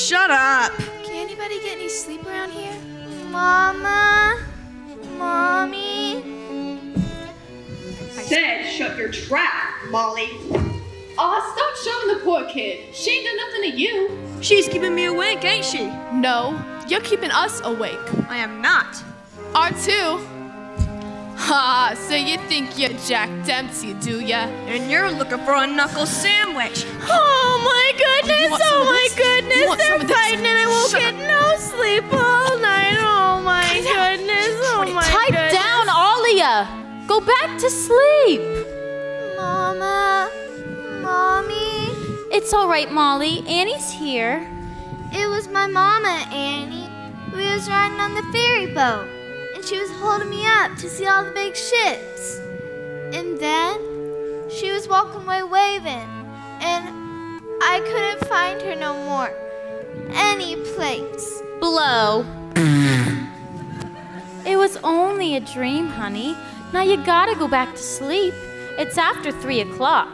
shut up. Can anybody get any sleep around here? Mama? Mommy? I said shut your trap, Molly. Aw, stop showing the poor kid. She ain't done nothing to you. She's keeping me awake, ain't she? No, you're keeping us awake. I am not. Are too. Ha, so you think you're Jack Dempsey, do ya? And you're looking for a knuckle sandwich. Oh my goodness, they're fighting and I won't get no sleep all night. Oh my goodness, oh my Pipe down, Alia. Go back to sleep. Mama, Mommy. It's all right, Molly. Annie's here. It was my mama, Annie. We was riding on the ferry boat, and she was holding me up to see all the big ships. And then she was walking away waving, and I couldn't find her no more. Any place. Blow. It was only a dream, honey. Now you gotta go back to sleep. It's after 3 o'clock.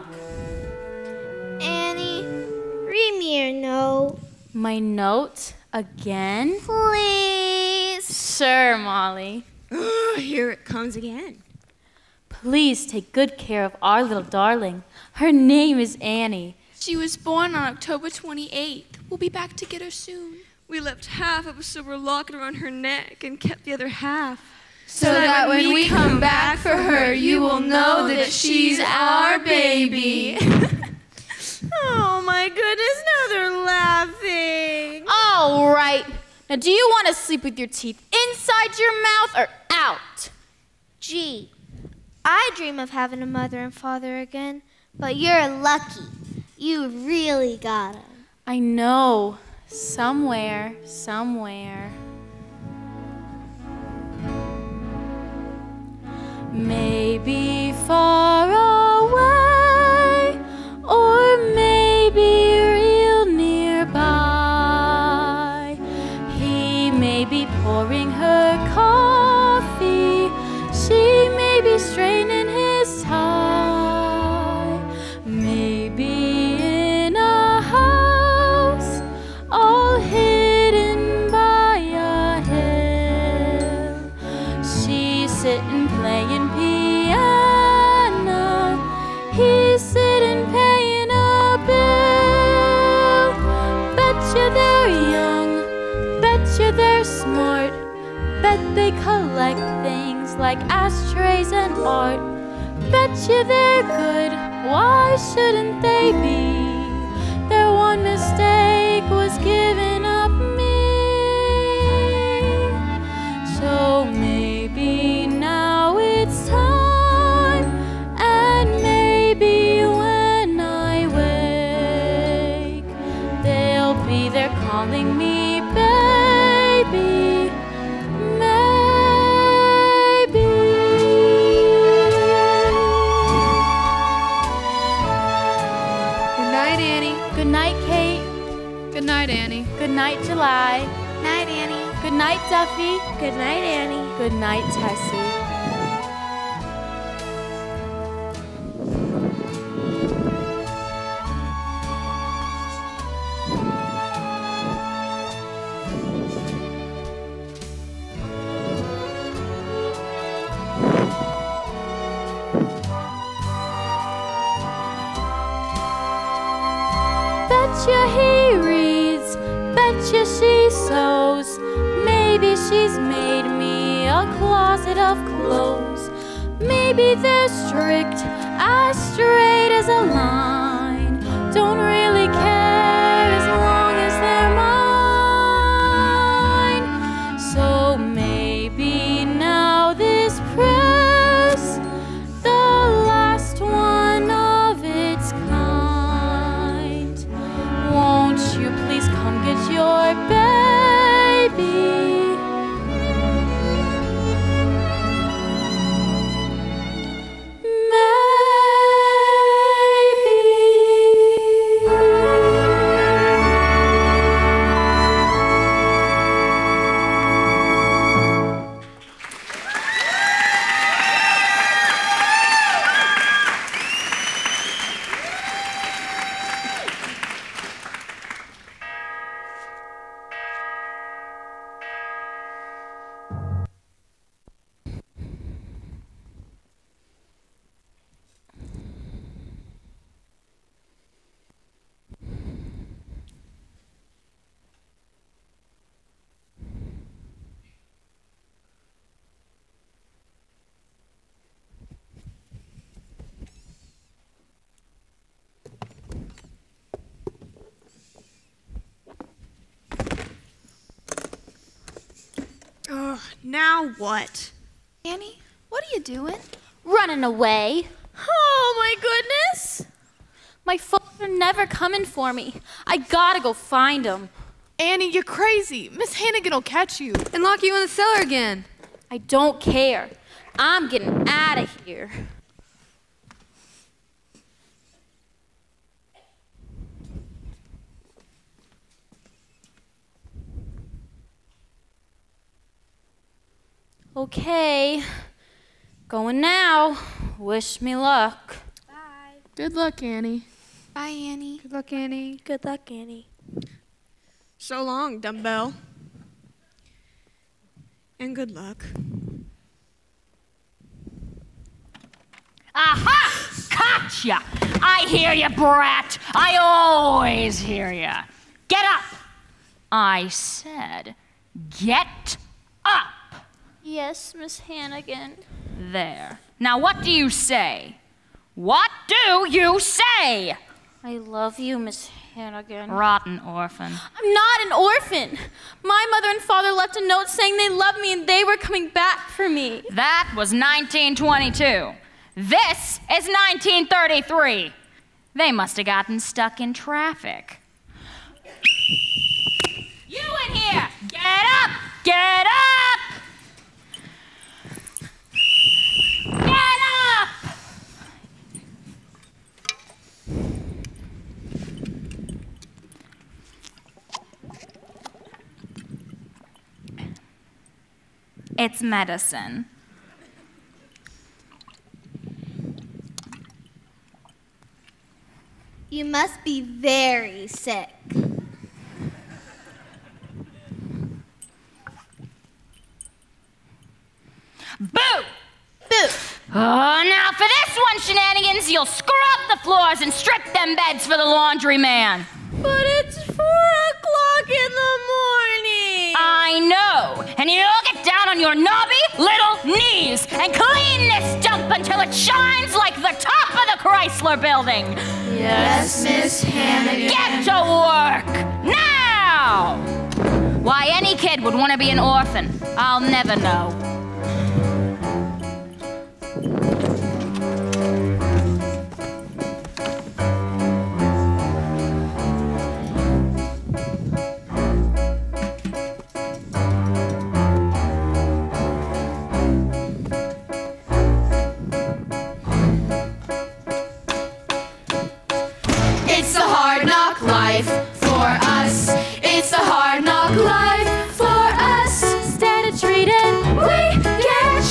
Annie, read me your note. My note again? Please. Sure, Molly. Here it comes again. Please take good care of our little darling. Her name is Annie. She was born on October 28th. We'll be back to get her soon. We left half of a silver locket around her neck and kept the other half. So that when we come back for her, you will know that she's our baby. Oh my goodness, now they're laughing. All right. Now, do you want to sleep with your teeth inside your mouth or out? Gee, I dream of having a mother and father again, but you're lucky. You really got 'em. I know. Somewhere. Maybe far away, or maybe real nearby. He may be pouring her coffee, she may be straining his tie. Maybe in a house all hidden by a hill, she's sitting playing piano, he's sitting paying a bill. Betcha they're young, betcha they're smart, bet they collect things like ashtrays and art. Betcha they're good, why shouldn't they be? Their one mistake was giving up me. So maybe now it's time, and maybe when I wake, they'll be there calling me baby. Maybe. Good night, Annie. Good night, Kate. Good night, Annie. Good night, July. Night, Annie. Good night, Duffy. Good night, Annie. Good night, Tessie. Betcha he reads, betcha she sews. Maybe she's made me a closet of clothes. Maybe they're strict, as straight as a line. Don't really care as long as they're mine. So maybe now this press, the last one of its kind. Won't you please come get your baby? Now what? Annie, what are you doing? Running away. Oh, my goodness. My folks are never coming for me. I gotta go find them. Annie, you're crazy. Miss Hannigan will catch you. And lock you in the cellar again. I don't care. I'm getting out of here. Okay, going now. Wish me luck. Bye. Good luck, Annie. Bye, Annie. Good luck, Annie. Good luck, Annie. So long, dumbbell. And good luck. Aha! Gotcha! I hear you, brat. I always hear you. Get up! I said, get up! Yes, Miss Hannigan. There. Now what do you say? What do you say? I love you, Miss Hannigan. Rotten orphan. I'm not an orphan. My mother and father left a note saying they loved me and they were coming back for me. That was 1922. This is 1933. They must have gotten stuck in traffic. You in here! Get up! Get up! Get up! It's medicine. You must be very sick. Boo! Boo! Oh, now for this one, shenanigans, you'll scrub the floors and strip them beds for the laundry man. But it's 4 o'clock in the morning. I know, and you'll get down on your knobby little knees and clean this dump until it shines like the top of the Chrysler building. Yes, Miss Hannigan. Get to work, now! Why any kid would want to be an orphan, I'll never know. It's the hard knock life for us. It's the hard knock life for us. Instead of treating, We get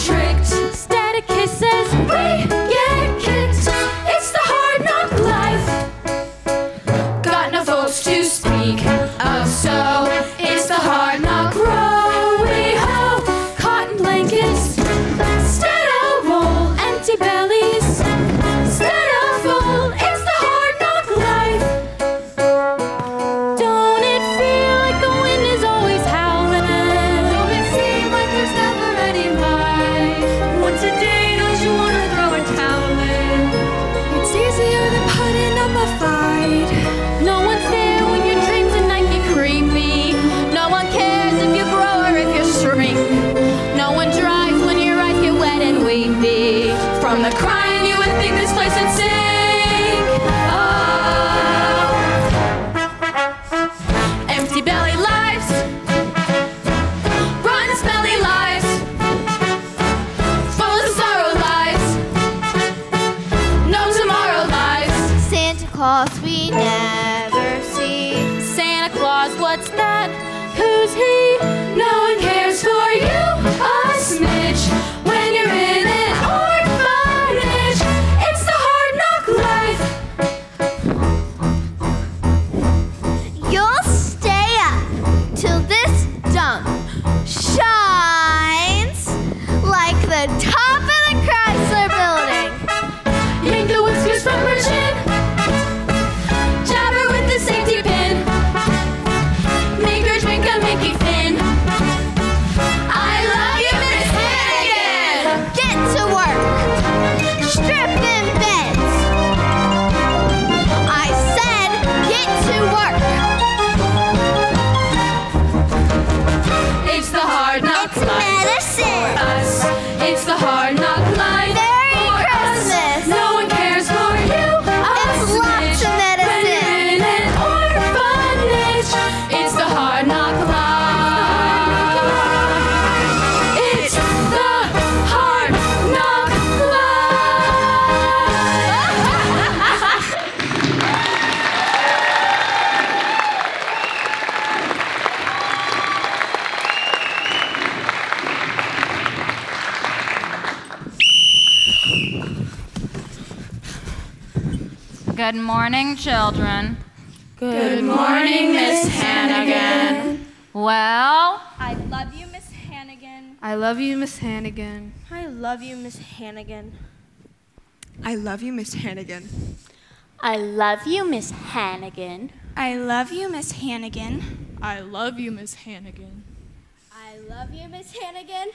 Good morning, children. Good morning, Miss Hannigan. Well, I love you, Miss Hannigan. I love you, Miss Hannigan. I love you, Miss Hannigan. I love you, Miss Hannigan. I love you, Miss Hannigan. I love you, Miss Hannigan. I love you, Miss Hannigan. I love you, Miss Hannigan.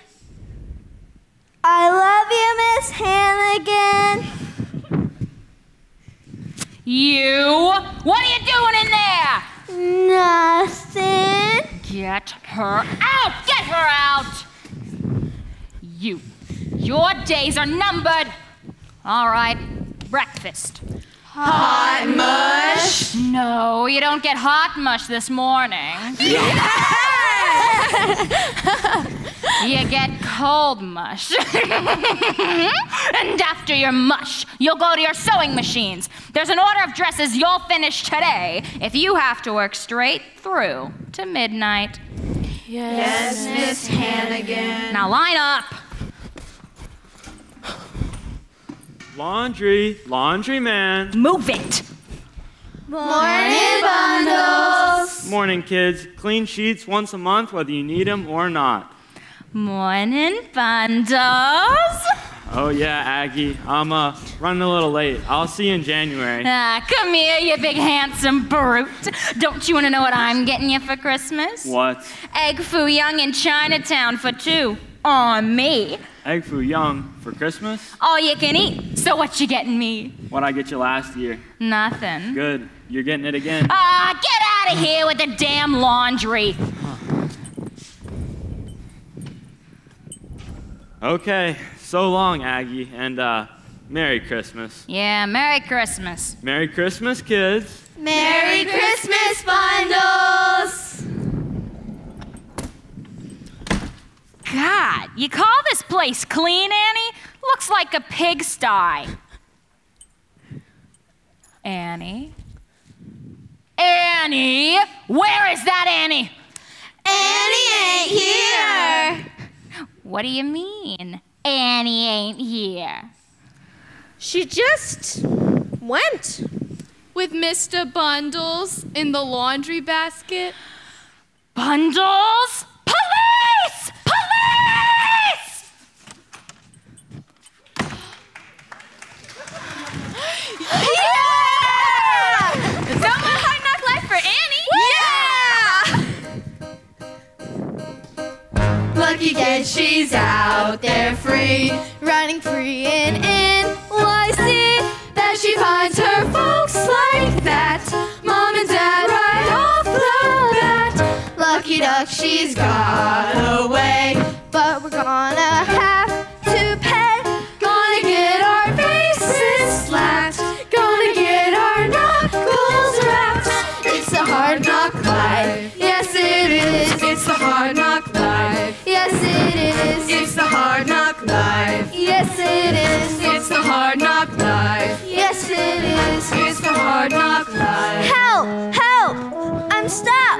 I love you, Miss Hannigan. you, what are you doing in there? Nothing. Get her out! Get her out! Your days are numbered. All right, breakfast. Hot mush. No, you don't get hot mush this morning. You get cold mush. And after your mush, you'll go to your sewing machines. There's an order of dresses you'll finish today if you have to work straight through to midnight. Yes, Miss Hannigan. Now line up. Laundry man. Move it. Morning, bundles. Morning, kids. Clean sheets once a month, whether you need them or not. Morning, bundles. Oh yeah, Aggie. I'm running a little late. I'll see you in January. Come here, you big handsome brute. Don't you want to know what I'm getting you for Christmas? What? Egg foo young in Chinatown for 2 on me. Egg foo young for Christmas? All you can eat. So what you getting me? What'd I get you last year? Nothing. Good. You're getting it again. Get out of here with the damn laundry. Okay. So long, Aggie, and Merry Christmas. Yeah, Merry Christmas. Merry Christmas, kids. Merry Christmas, bundles. God, you call this place clean, Annie? Looks like a pigsty. Annie? Annie? Where is that Annie? Annie ain't here. What do you mean, Annie ain't here? She just went. With Mr. Bundles in the laundry basket. Bundles? Police! Police! Yeah! Someone hard knock life for Annie? Yeah! Lucky kid, she's out there free, running free in NYC. That she finds her folks like that, mom and dad right off the bat. Lucky duck, she's got away, but we're gonna have to pay. Gonna get our faces slapped, gonna get our knuckles wrapped. It's the hard knock life, yes it is. It's the hard knock life, yes it is. It's the hard knock life, yes it is. It's the hard knock life, yes it is. It's the hard knock life. Help! Help! I'm stuck!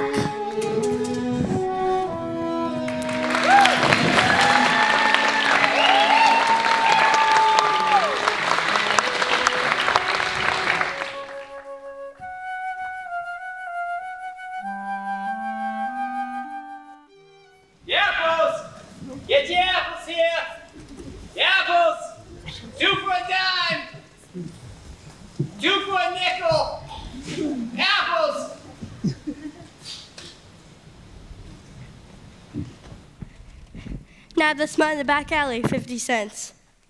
The apples! Get your apples here! The apples! 2 for a dime! 2 for a nickel! Apples! Now this one in the back alley, 50 cents.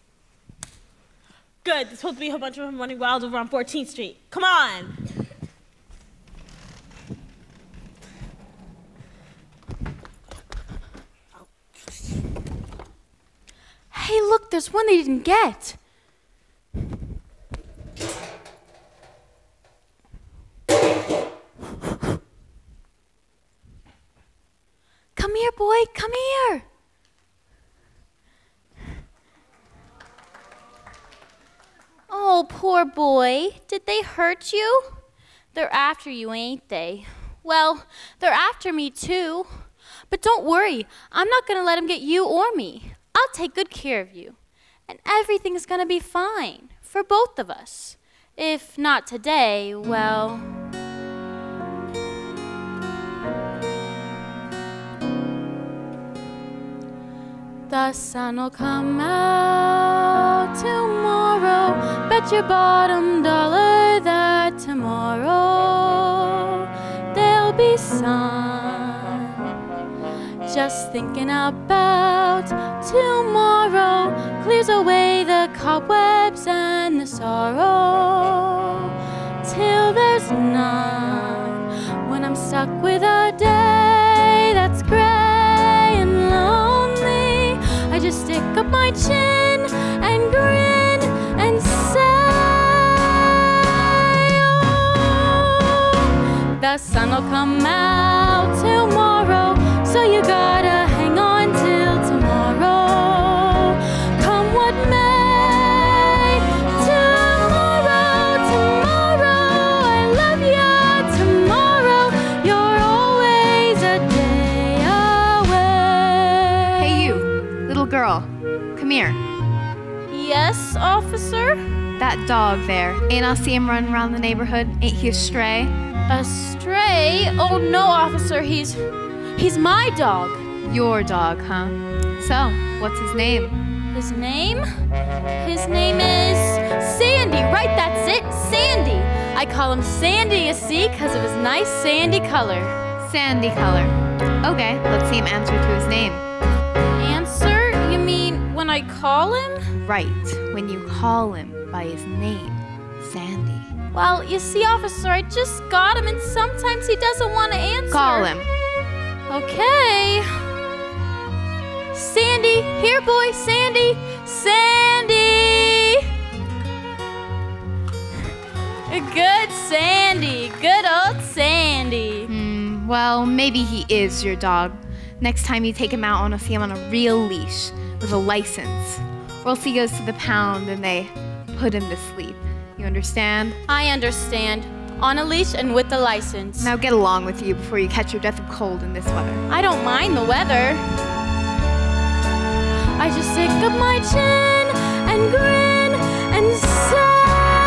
Good, there's supposed to be a whole bunch of them running wild over on 14th Street. Come on! Hey, look, there's one they didn't get. Come here, boy, come here. Oh, poor boy. Did they hurt you? They're after you, ain't they? Well, they're after me too. But don't worry, I'm not gonna let them get you or me. I'll take good care of you. And everything's gonna be fine for both of us. If not today, well... The sun'll come out tomorrow. Bet your bottom dollar that tomorrow there'll be sun. Just thinking about tomorrow clears away the cobwebs and the sorrow till there's none. When I'm stuck with a day that's gray and lonely, I just stick up my chin and grin and say, oh, the sun'll come out tomorrow, so you gotta hang on till tomorrow. Come what may, tomorrow, tomorrow, I love ya, tomorrow, you're always a day away. Hey you, little girl, come here. Yes, officer? That dog there, ain't I see him running around the neighborhood? Ain't he a stray? A stray? Oh no, officer, he's my dog. Your dog, huh? So, what's his name? His name? His name is Sandy. Right, that's it, Sandy. I call him Sandy, you see, because of his nice sandy color. Sandy color. Okay, let's see him answer to his name. Answer? You mean when I call him? Right, when you call him by his name, Sandy. Well, you see, officer, I just got him, and sometimes he doesn't want to answer. Call him. Okay. Sandy, here boy, Sandy, Sandy. Good Sandy, good old Sandy. Well, maybe he is your dog. Next time you take him out, I want to see him on a real leash with a license. Or else he goes to the pound and they put him to sleep. You understand? I understand. On a leash and with a license. Now get along with you before you catch your death of cold in this weather. I don't mind the weather. I just stick up my chin and grin and say,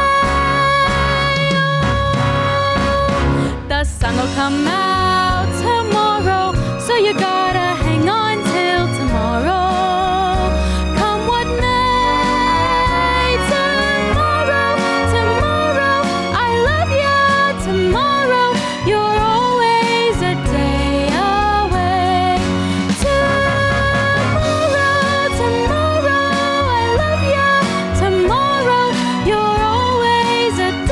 oh, the sun'll come out tomorrow, so you gotta hang on till tomorrow. Come what may, tomorrow, tomorrow, I love ya, tomorrow, you're always a day away. Tomorrow, tomorrow, I love ya, tomorrow, you're always a day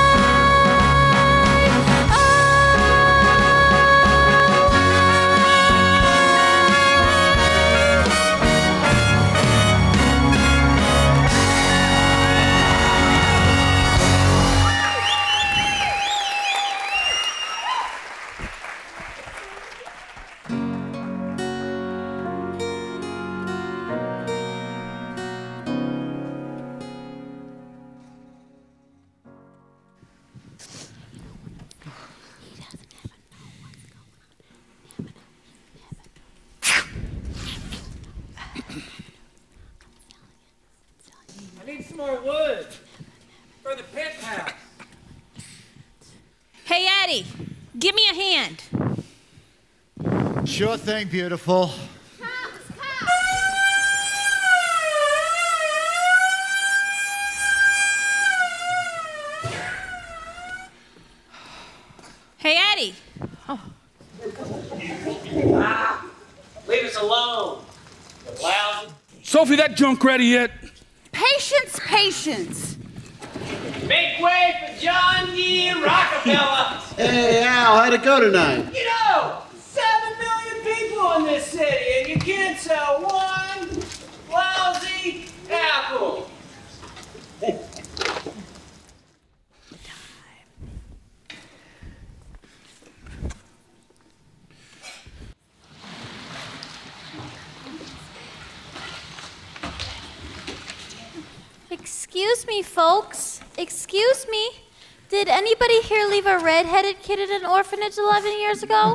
I need some more wood for the pit house. Hey, Eddie, give me a hand. Sure thing, beautiful. Hey, Eddie. Leave us alone. Lousy. Sophie, that junk ready yet? Patience, patience. Make way for John D. Rockefeller. Hey, Al, how'd it go tonight? You know, 7 million people in this city, and you can't sell one lousy apple. Excuse me, folks. Excuse me. Did anybody here leave a red-headed kid at an orphanage 11 years ago?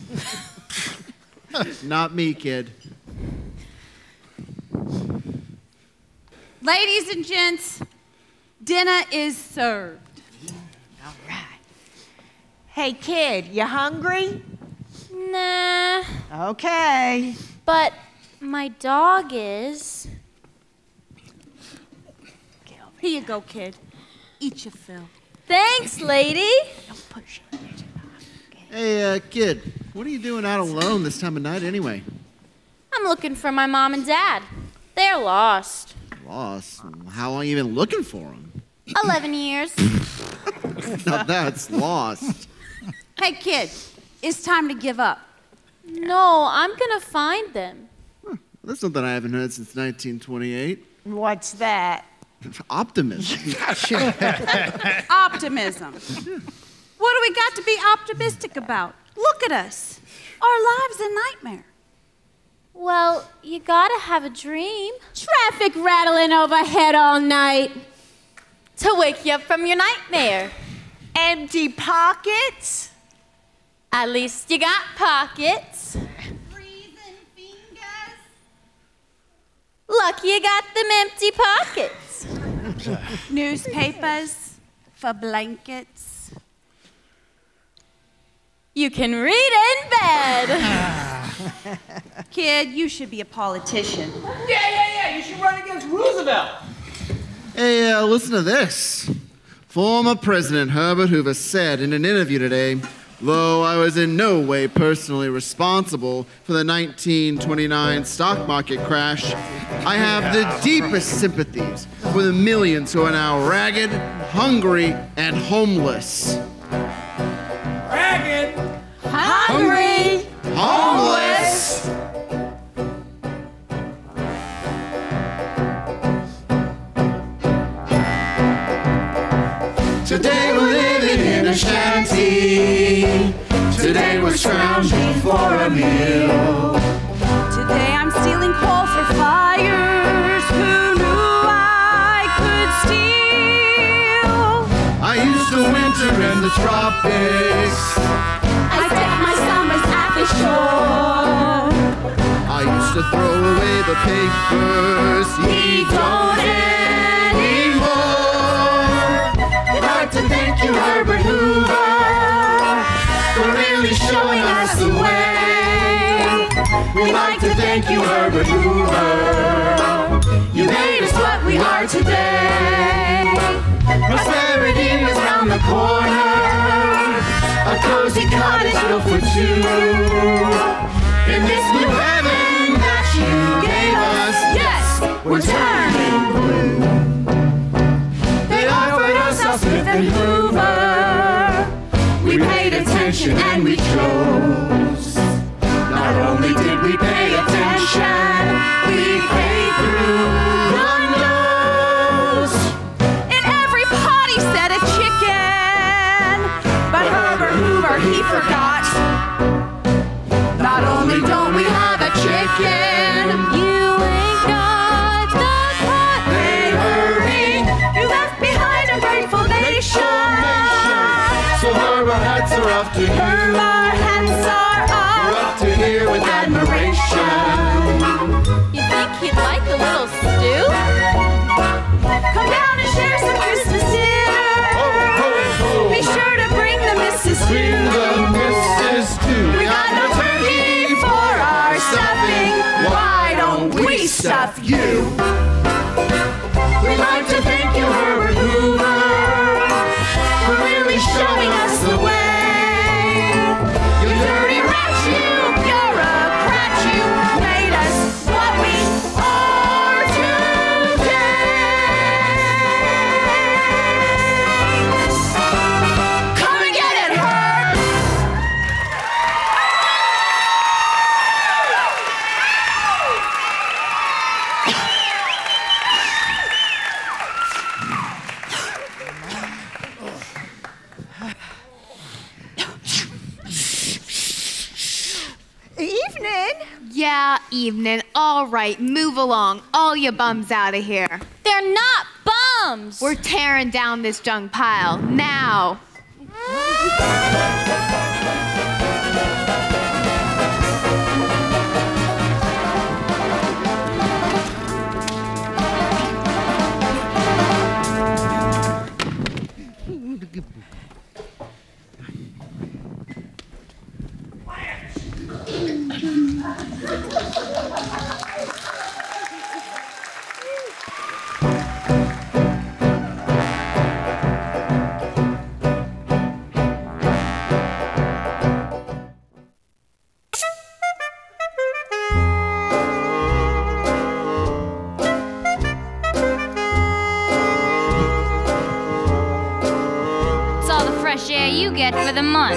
Not me, kid. Ladies and gents, Dinner is served. All right. Hey, kid, you hungry? Nah. Okay. But my dog is. Here you go, kid. Eat your fill. Thanks, lady. Don't push it. Hey, kid, what are you doing out alone this time of night anyway? I'm looking for my mom and dad. They're lost. Lost? How long you been looking for them? 11 years. Now that's lost. Hey, kid, it's time to give up. No, I'm gonna find them. That's something I haven't heard since 1928. What's that? Optimism. Optimism. What do we got to be optimistic about? Look at us. Our lives a nightmare. Well, you gotta have a dream. Traffic rattling overhead all night. To wake you up from your nightmare. Empty pockets? At least you got pockets. Freezing fingers. Lucky you got them empty pockets. Newspapers for blankets. You can read in bed. Kid, you should be a politician. Yeah. You should run against Roosevelt. Hey, listen to this. Former President Herbert Hoover said in an interview today, though I was in no way personally responsible for the 1929 stock market crash, I have the deepest sympathies for the millions who are now ragged, hungry, and homeless. Ragged. Hungry. Homeless. Today we're living in a shanty. Today we're scrounging for a meal. Today I'm stealing coal for fires. Who knew I could steal? I used to winter in the tropics. I spent my summers at the shore. I used to throw away the papers. He don't anymore. I'd like to thank you, Herbert Hoover, for really showing us the way. We'd like to thank you, Herbert Hoover. You made us what we are today. Prosperity is round the corner. A cozy cottage built for two. In this blue heaven that you gave us, yes, we're turning blue. They offered us a Smith and Hoover. We paid attention and we chose. Not only did we pay attention, we paid through the nose. In every pot he said a chicken, but Herbert Hoover he forgot. Not only don't we have a chicken, you ain't got the pot. Hey, hurry, you left behind a grateful nation. So Herbert hats are off to you. Herbert hats are We're off. up to here with admiration. You think he'd like a little stew? Come down and share some Christmas dinner. Be sure to bring the missus too. Bring the missus too. We got no turkey for our stuffing. Why don't we stuff you? We'd like to thank you, Herbert Hoover, for really showing us the way. You dirty rat, you bureaucrat, you made us what we are today. Come and get it, Herb. Evening. Yeah, evening. All right, move along. All you bums out of here. They're not bums. We're tearing down this junk pile now. get for the month?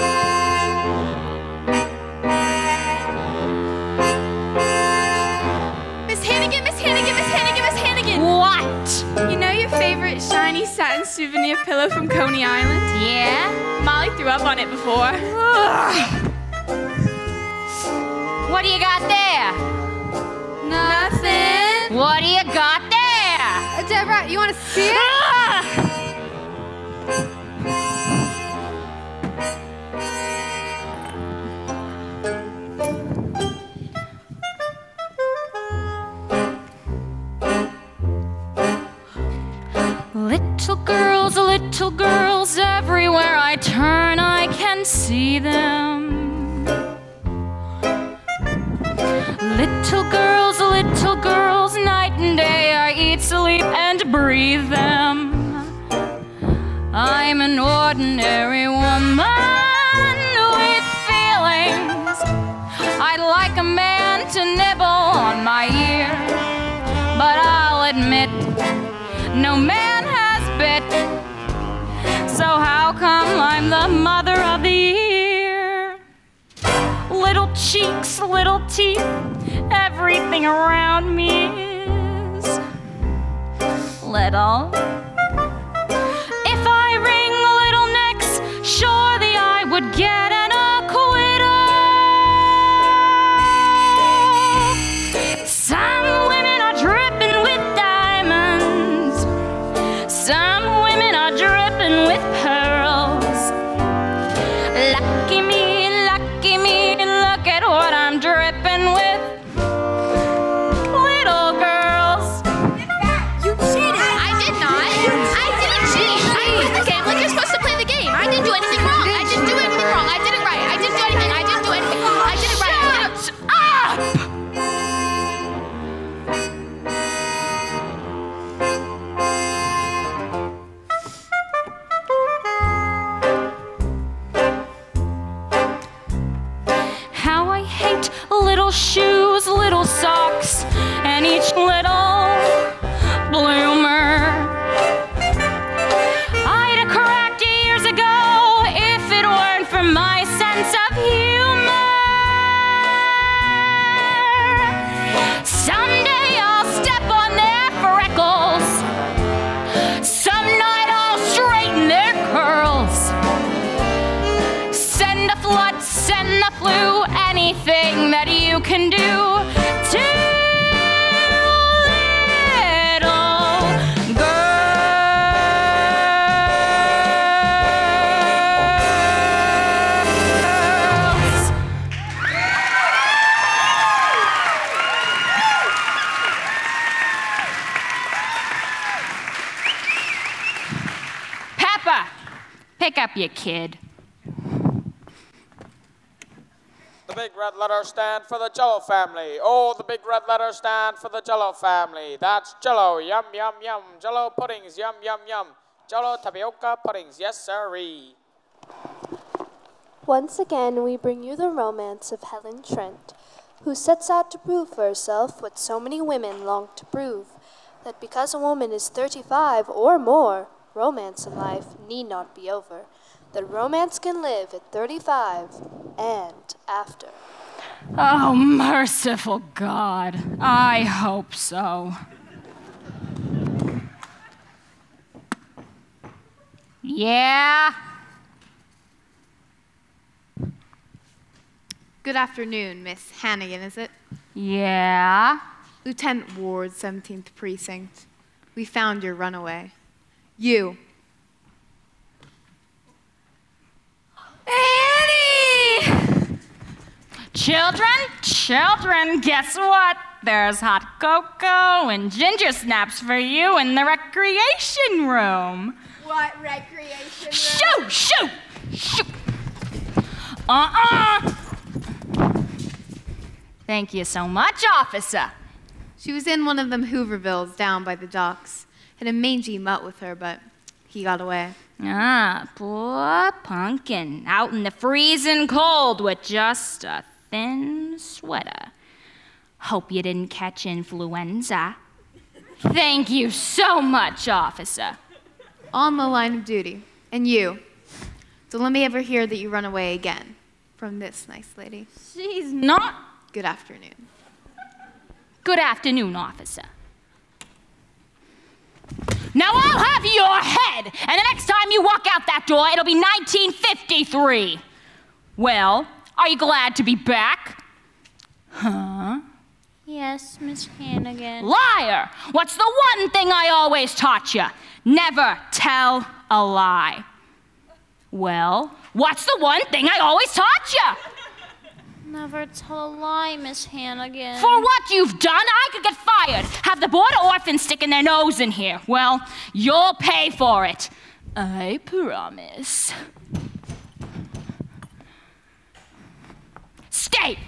Miss Hannigan, Miss Hannigan, Miss Hannigan, Miss Hannigan! What? You know your favorite shiny satin souvenir pillow from Coney Island? Yeah? Molly threw up on it before. What do you got there? Nothing. What do you got there? Deborah, you want to see it? Little girls, everywhere I turn, I can see them. Little girls, night and day, I eat, sleep, and breathe them. I'm an ordinary woman with feelings. I'd like a man to nibble on my ear, but I'll admit, no man has bit. So how come I'm the mother of the year? Little cheeks, little teeth, everything around me is little. If I wring little necks, surely I would get an acquittal. Some women are dripping with diamonds. Some women are dripping with pearls. Lucky me, look at what I'm dripping with. Little girls. You cheated! I did not. I didn't cheat. I played the game like you're supposed to play the game. I didn't do anything wrong. I didn't do anything wrong. I did it right. I didn't do anything. I didn't do anything. I did it right. How I hate little shoes, little socks, and each little bloomer. I'd have cracked years ago if it weren't for my sense of humor. Someday I'll step on their freckles. Some night I'll straighten their curls. Send the flood, send the flu, anything that you can do to little girls. Peppa, pick up your kid. The big red letters stand for the Jello family. Oh, the big red letters stand for the Jello family. That's Jello, yum, yum, yum. Jello puddings, yum, yum, yum. Jello tapioca puddings, yes, sirree. Once again, we bring you the romance of Helen Trent, who sets out to prove for herself what so many women long to prove, that because a woman is 35 or more, romance in life need not be over. That romance can live at 35 and after. Oh, merciful God, I hope so. Yeah? Good afternoon, Miss Hannigan, is it? Yeah? Lieutenant Ward, 17th Precinct. We found your runaway. You. Annie! Children, guess what? There's hot cocoa and ginger snaps for you in the recreation room. What recreation room? Shoot! Thank you so much, officer. She was in one of them Hoovervilles down by the docks. Had a mangy mutt with her, but he got away. Ah, poor pumpkin, out in the freezing cold with just a thin sweater. Hope you didn't catch influenza. Thank you so much, officer. On the line of duty. And you, Don't let me ever hear that you run away again from this nice lady. She's not. Good afternoon. Good afternoon, officer. Now I'll have your head, and the next time you walk out that door, it'll be 1953. Well, are you glad to be back? Huh? Yes, Miss Hannigan. Liar! What's the one thing I always taught you? Never tell a lie. Well, what's the one thing I always taught you? Never tell a lie, Miss Hannigan. For what you've done, I could get fired. Have the board of orphans sticking their nose in here. Well, you'll pay for it. I promise. Stay!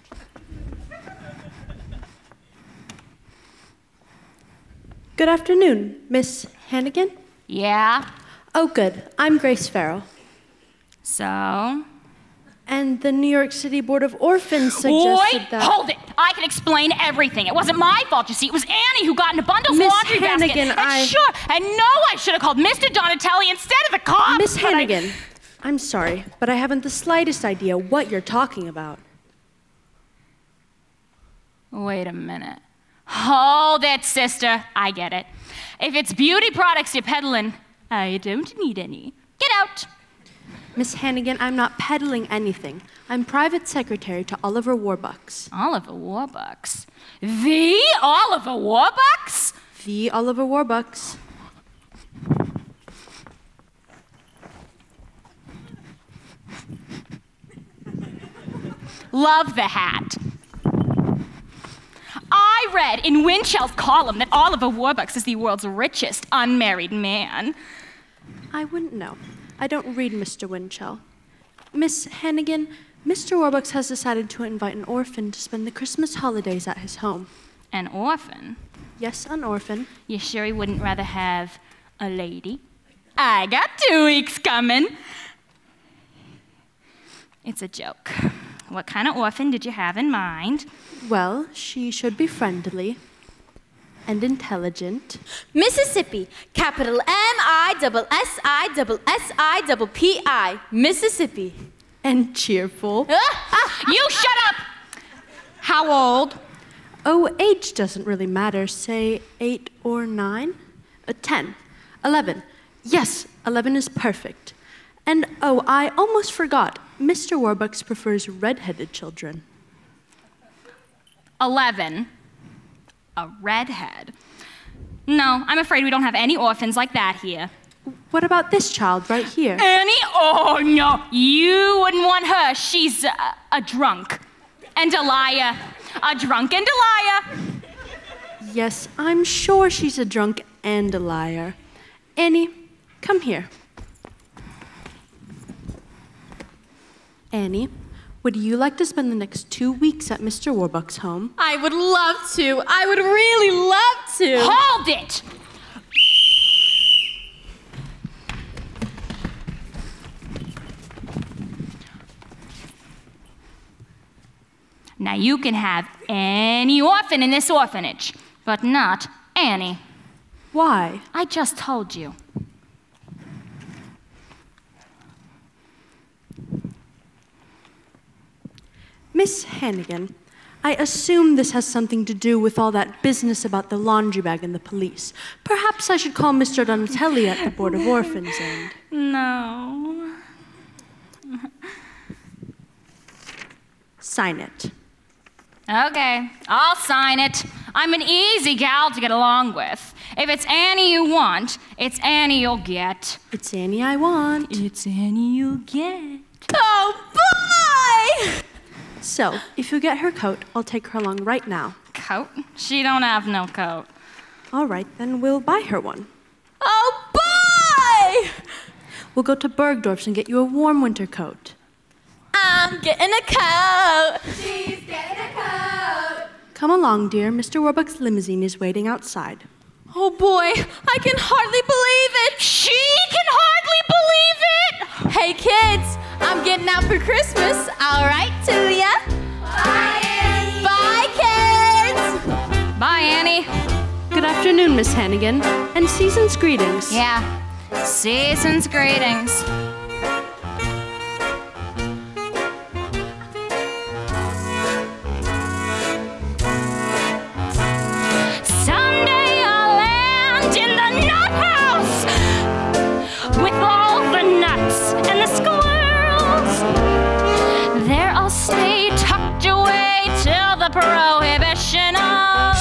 Good afternoon, Miss Hannigan? Yeah? Oh, good. I'm Grace Farrell. So? And the New York City Board of Orphans suggested that... Hold it! I can explain everything. It wasn't my fault, you see. It was Annie who got into Bundle's laundry Hannigan, basket. Sure, and no, I should have called Mr. Donatelli instead of the cops. Miss Hannigan, I'm sorry, but I haven't the slightest idea what you're talking about. Wait a minute. Hold it, sister. I get it. If it's beauty products you're peddling, I don't need any. Get out. Miss Hannigan, I'm not peddling anything. I'm private secretary to Oliver Warbucks. Oliver Warbucks? The Oliver Warbucks? The Oliver Warbucks. Love the hat. I read in Winchell's column that Oliver Warbucks is the world's richest unmarried man. I wouldn't know. I don't read Mr. Winchell. Miss Hannigan, Mr. Warbucks has decided to invite an orphan to spend the Christmas holidays at his home. An orphan? Yes, an orphan. You sure he wouldn't rather have a lady? I got 2 weeks coming. It's a joke. What kind of orphan did you have in mind? Well, she should be friendly and intelligent. Mississippi, capital M-I-S-S-I-P-I, Mississippi. And cheerful. You shut up! How old? Oh, age doesn't really matter. Say 8 or 9? 10. 11. Yes, 11 is perfect. And oh, I almost forgot. Mr. Warbucks prefers red-headed children. 11. A redhead. No, I'm afraid we don't have any orphans like that here. What about this child right here? Annie? Oh, no. You wouldn't want her. She's a drunk. And a liar. A drunk and a liar. Yes, I'm sure she's a drunk and a liar. Annie, come here. Annie, would you like to spend the next 2 weeks at Mr. Warbucks' home? I would love to. I would really love to. Hold it! Now you can have any orphan in this orphanage, but not Annie. Why? I just told you. Miss Hannigan, I assume this has something to do with all that business about the laundry bag and the police. Perhaps I should call Mr. Donatelli at the Board of Orphans and... No. Sign it. Okay, I'll sign it. I'm an easy gal to get along with. If it's Annie you want, it's Annie you'll get. It's Annie I want. It's Annie you'll get. Oh, boy! So, if you get her coat, I'll take her along right now. Coat? She don't have no coat. All right, then we'll buy her one. Oh, boy! We'll go to Bergdorf's and get you a warm winter coat. I'm getting a coat. She's getting a coat. Come along, dear. Mr. Warbucks' limousine is waiting outside. Oh, boy, I can hardly believe it. She can hardly believe it. Hey, kids, I'm getting out for Christmas. All right, to ya. Bye, Annie. Bye, kids. Bye, Annie. Good afternoon, Miss Hannigan, and season's greetings. Yeah, season's greetings. There I'll stay tucked away till the prohibition of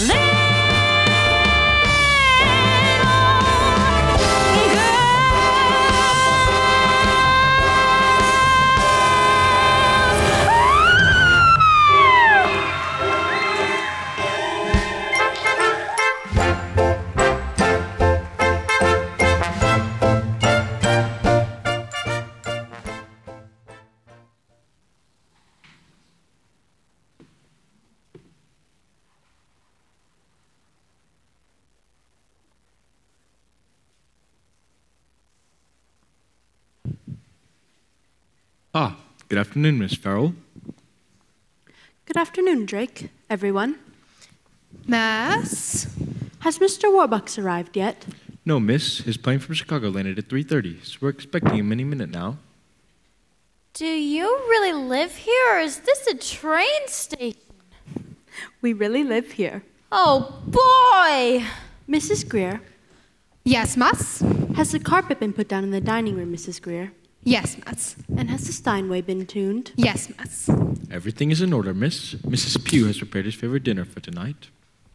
Ah, good afternoon, Miss Farrell. Good afternoon, Drake, everyone. Miss? Has Mr. Warbucks arrived yet? No, miss. His plane from Chicago landed at 3:30, so we're expecting him any minute now. Do you really live here, or is this a train station? We really live here. Oh, boy! Mrs. Greer. Yes, Miss? Has the carpet been put down in the dining room, Mrs. Greer? Yes, Miss. And has the Steinway been tuned? Yes, Miss. Everything is in order, miss. Mrs. Pugh has prepared his favorite dinner for tonight.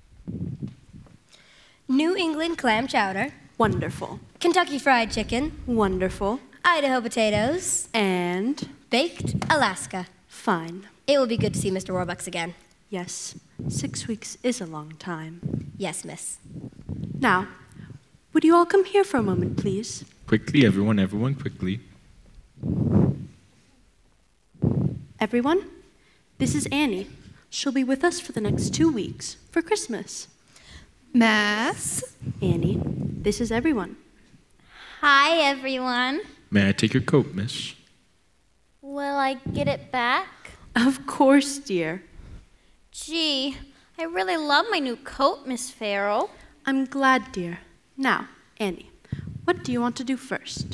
New England clam chowder. Wonderful. Kentucky fried chicken. Wonderful. Idaho potatoes. And? Baked Alaska. Fine. It will be good to see Mr. Warbucks again. Yes. 6 weeks is a long time. Yes, miss. Now, would you all come here for a moment, please? Quickly, everyone, quickly. Everyone, this is Annie. She'll be with us for the next 2 weeks for Christmas. Miss? Annie, this is everyone. Hi, everyone. May I take your coat, miss? Will I get it back? Of course, dear. Gee, I really love my new coat, Miss Farrell. I'm glad, dear. Now, Annie, what do you want to do first?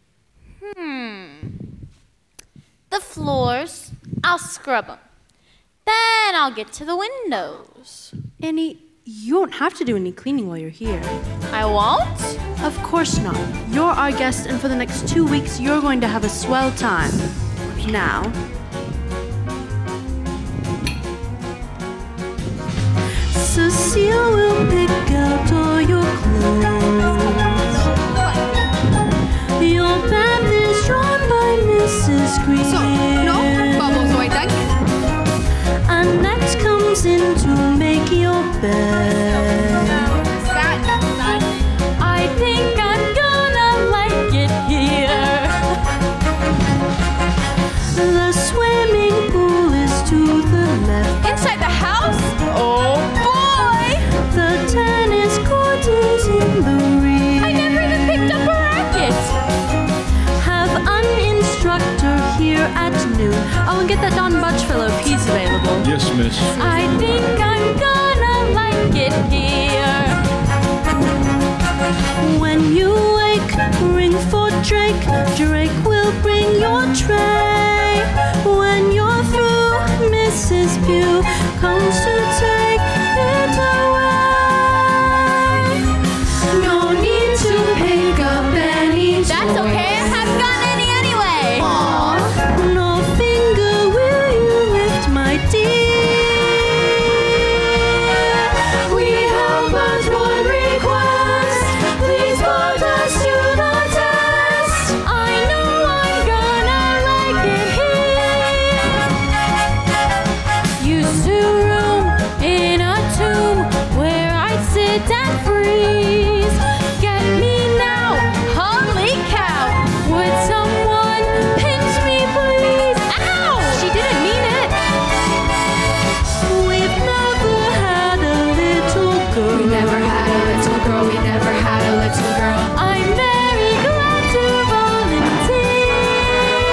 The floors, I'll scrub them. Then I'll get to the windows. Annie, you won't have to do any cleaning while you're here. I won't? Of course not. You're our guest, and for the next 2 weeks, you're going to have a swell time. Now, Cecile will pick out all your clothes. Your bath is drawn by Mrs. Green. So, no bubbles, I think. Annette comes in to make your bed. I think I'm gonna like it here. The swimming pool is to the left. Inside the house? Oh boy! The tennis court is in the rear. I never even picked up a racket. Have an instructor here at noon. I'll get that Don Budge fellow if he's available. Yes, miss. I think I'm gonna like it here. When you wake, ring for Drake. Drake will bring your tray. When you're through, Mrs. Pugh comes to take it away. No need to pick up any toy. That's okay, I haven't gotten any anyway. Aw, no finger will you lift, my dear. We have but one request. Please put us to the test. I know I'm gonna like it here. Used to room in a tomb where I'd sit and freeze. Get me now, holy cow. Would someone pinch me, please? Ow! She didn't mean it. We've never had a little girl. We never had a little girl, we never had a little girl. I'm very glad to volunteer.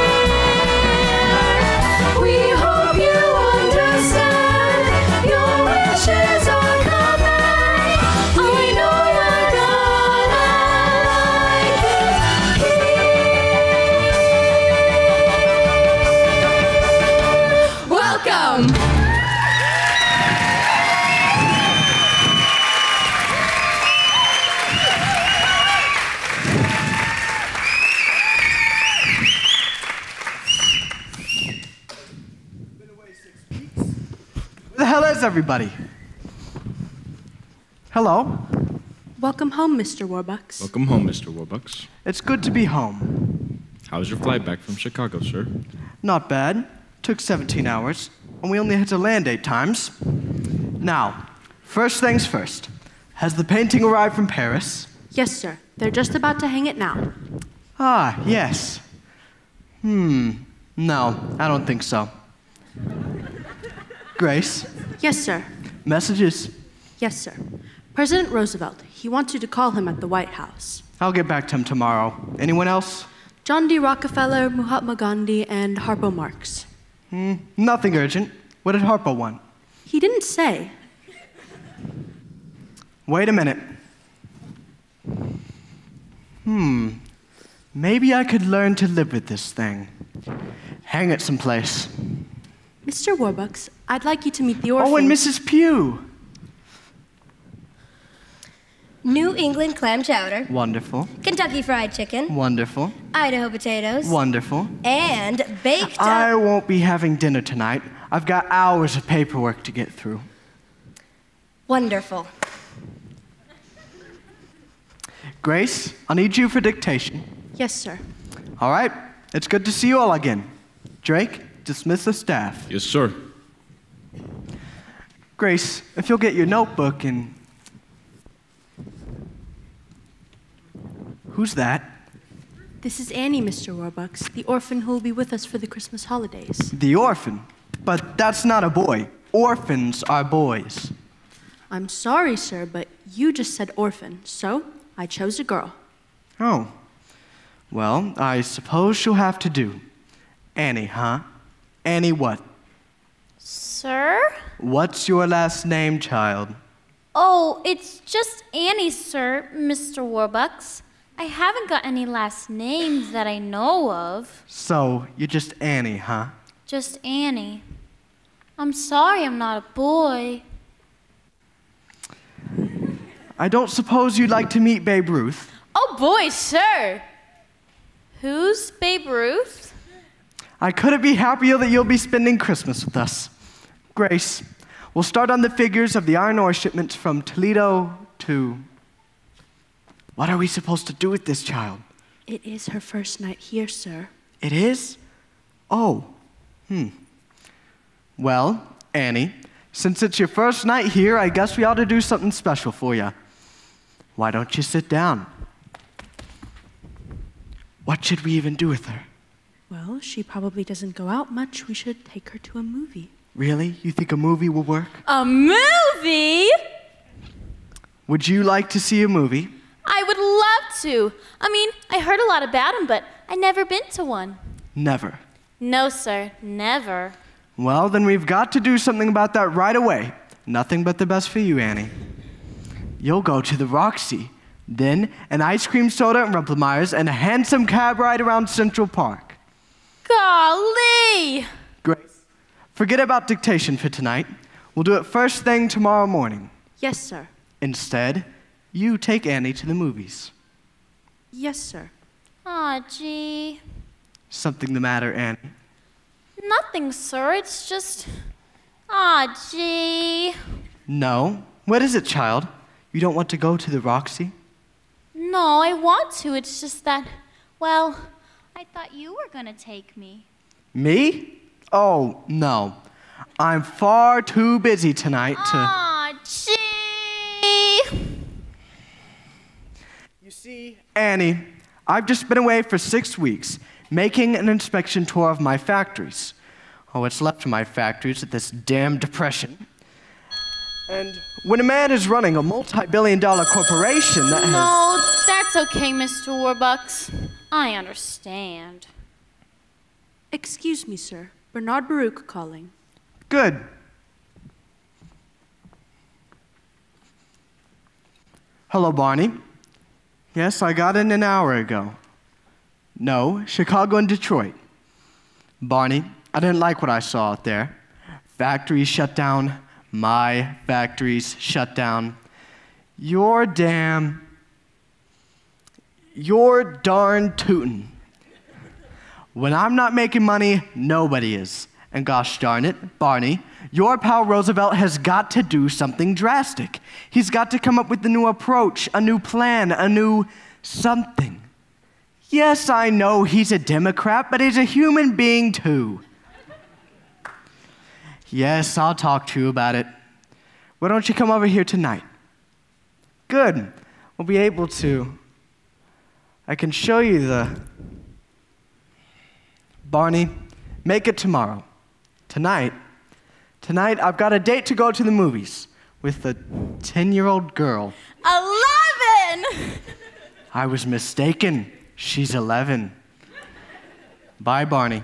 We hope you understand. Your wishes are command. I know you're gonna like it here. Welcome! everybody? Hello. Welcome home, Mr. Warbucks. Welcome home, Mr. Warbucks. It's good to be home. How was your flight back from Chicago, sir? Not bad. Took 17 hours, and we only had to land 8 times. Now, first things first. Has the painting arrived from Paris? Yes, sir. They're just about to hang it now. Ah, yes. No, I don't think so. Grace? Yes, sir. Messages? Yes, sir. President Roosevelt. He wants you to call him at the White House. I'll get back to him tomorrow. Anyone else? John D. Rockefeller, Mahatma Gandhi, and Harpo Marx. Nothing urgent. What did Harpo want? He didn't say. Wait a minute. Maybe I could learn to live with this thing. Hang it someplace. Mr. Warbucks, I'd like you to meet the orphan. Oh, and Mrs. Pugh. New England clam chowder. Wonderful. Kentucky fried chicken. Wonderful. Idaho potatoes. Wonderful. And baked I won't be having dinner tonight. I've got hours of paperwork to get through. Wonderful. Grace, I'll need you for dictation. Yes, sir. All right. It's good to see you all again. Drake, dismiss the staff. Yes, sir. Grace, if you'll get your notebook and... Who's that? This is Annie, Mr. Warbucks, the orphan who will be with us for the Christmas holidays. The orphan? But that's not a boy. Orphans are boys. I'm sorry, sir, but you just said orphan, so I chose a girl. Oh. Well, I suppose she'll have to do. Annie, huh? Annie what? Sir? What's your last name, child? Oh, it's just Annie, sir, Mr. Warbucks. I haven't got any last names that I know of. So, you're just Annie, huh? Just Annie. I'm sorry I'm not a boy. I don't suppose you'd like to meet Babe Ruth? Oh boy, sir! Who's Babe Ruth? I couldn't be happier that you'll be spending Christmas with us. Grace, we'll start on the figures of the iron ore shipments from Toledo to... What are we supposed to do with this child? It is her first night here, sir. It is? Oh. Well, Annie, since it's your first night here, I guess we ought to do something special for you. Why don't you sit down? What should we even do with her? Well, she probably doesn't go out much. We should take her to a movie. Really? You think a movie will work? A movie? Would you like to see a movie? I would love to. I mean, I heard a lot about them, but I've never been to one. Never. No, sir, never. Well, then we've got to do something about that right away. Nothing but the best for you, Annie. You'll go to the Roxy, then an ice cream soda at Rumpelmeyer's, and a handsome cab ride around Central Park. Golly! Grace, forget about dictation for tonight. We'll do it first thing tomorrow morning. Yes, sir. Instead, you take Annie to the movies. Yes, sir. Aw, gee. Something the matter, Annie? Nothing, sir. It's just... Aw, gee. No. What is it, child? You don't want to go to the Roxy? No, I want to. It's just that, well, I thought you were gonna take me. Me? Oh, no. I'm far too busy tonight to... Aw, gee. You see, Annie, I've just been away for 6 weeks, making an inspection tour of my factories. Oh, what's left of my factories at this damn depression. And when a man is running a multi-billion-dollar corporation that has... No, that's okay, Mr. Warbucks. I understand. Excuse me, sir. Bernard Baruch calling. Good. Hello, Barney. Yes, I got in an hour ago. No, Chicago and Detroit. Barney, I didn't like what I saw out there. Factories shut down. My factories shut down. You're darn tootin'. When I'm not making money, nobody is. And gosh darn it, Barney, your pal Roosevelt has got to do something drastic. He's got to come up with a new approach, a new plan, a new something. Yes, I know he's a Democrat, but he's a human being too. Yes, I'll talk to you about it. Why don't you come over here tonight? Good. We'll be able to. I can show you the... Barney, make it tomorrow. Tonight, I've got a date to go to the movies with a 10-year-old girl. 11! I was mistaken. She's 11. Bye, Barney.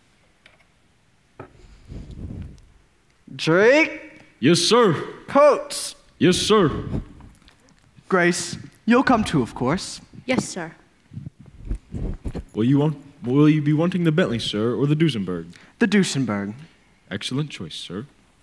Drake? Yes, sir. Coates? Yes, sir. Grace, you'll come too, of course. Yes, sir. Will you be wanting the Bentley, sir, or the Duesenberg? The Duesenberg. Excellent choice, sir.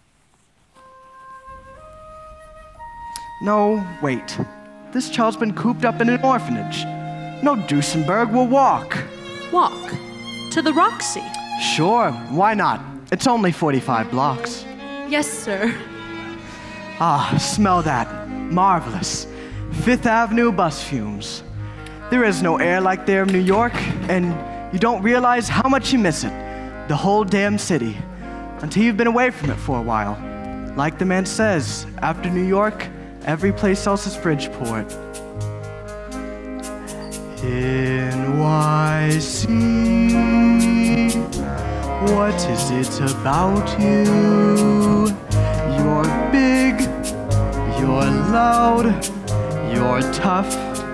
No, wait. This child's been cooped up in an orphanage. No Duesenberg will walk. Walk? To the Roxy? Sure, why not? It's only 45 blocks. Yes, sir. Ah, smell that. Marvelous. Fifth Avenue bus fumes. There is no air like there in New York, and you don't realize how much you miss it. The whole damn city. Until you've been away from it for a while. Like the man says, after New York, every place else is Bridgeport. NYC, what is it about you? You're big, you're loud, you're tough.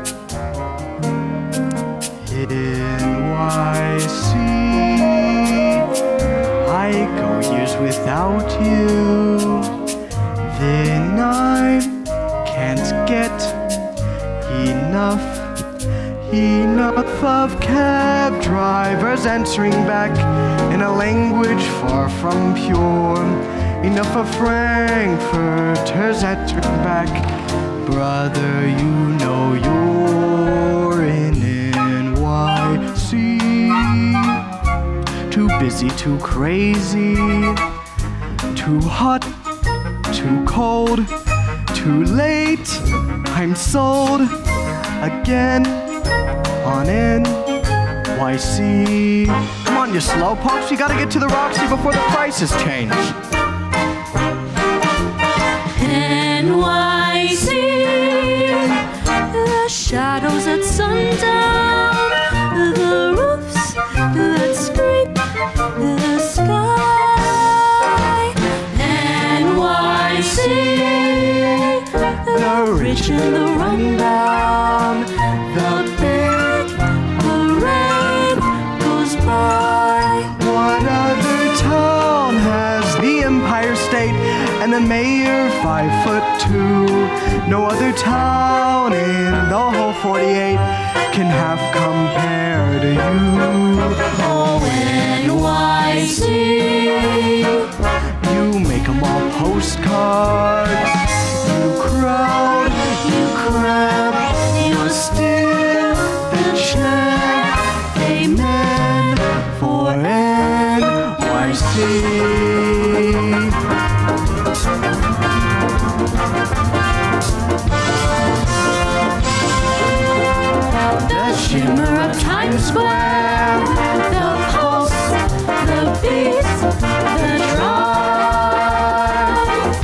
NYC, I go years without you, then I can't get enough of cab drivers answering back in a language far from pure. Enough of frankfurters answering back. Brother, you know you're in NYC. Too busy, too crazy, too hot, too cold, too late. I'm sold again on NYC. Come on, you slowpokes, you gotta get to the Roxy before the prices change. NYC, the shadows at sundown, the roofs that scrape the sky. NYC, the rich and the rundown, the big parade goes by. What other town has the Empire State and the mayor 5'2"? No other town in the whole 48 can have compared to you. Oh, NYC, you make 'em all postcards. You crowd, you cram, you're still the check. Amen for NYC. the shimmer of Times Square, the pulse, the beat, the drive.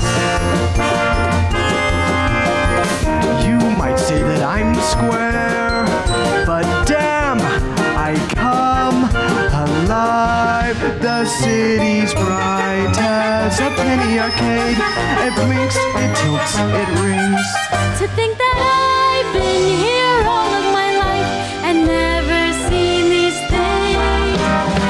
You might say that I'm square, but damn, I come alive. The city's bright as a penny arcade. It blinks, it tilts, it rings. To think that I've been here all of my life and never seen these things.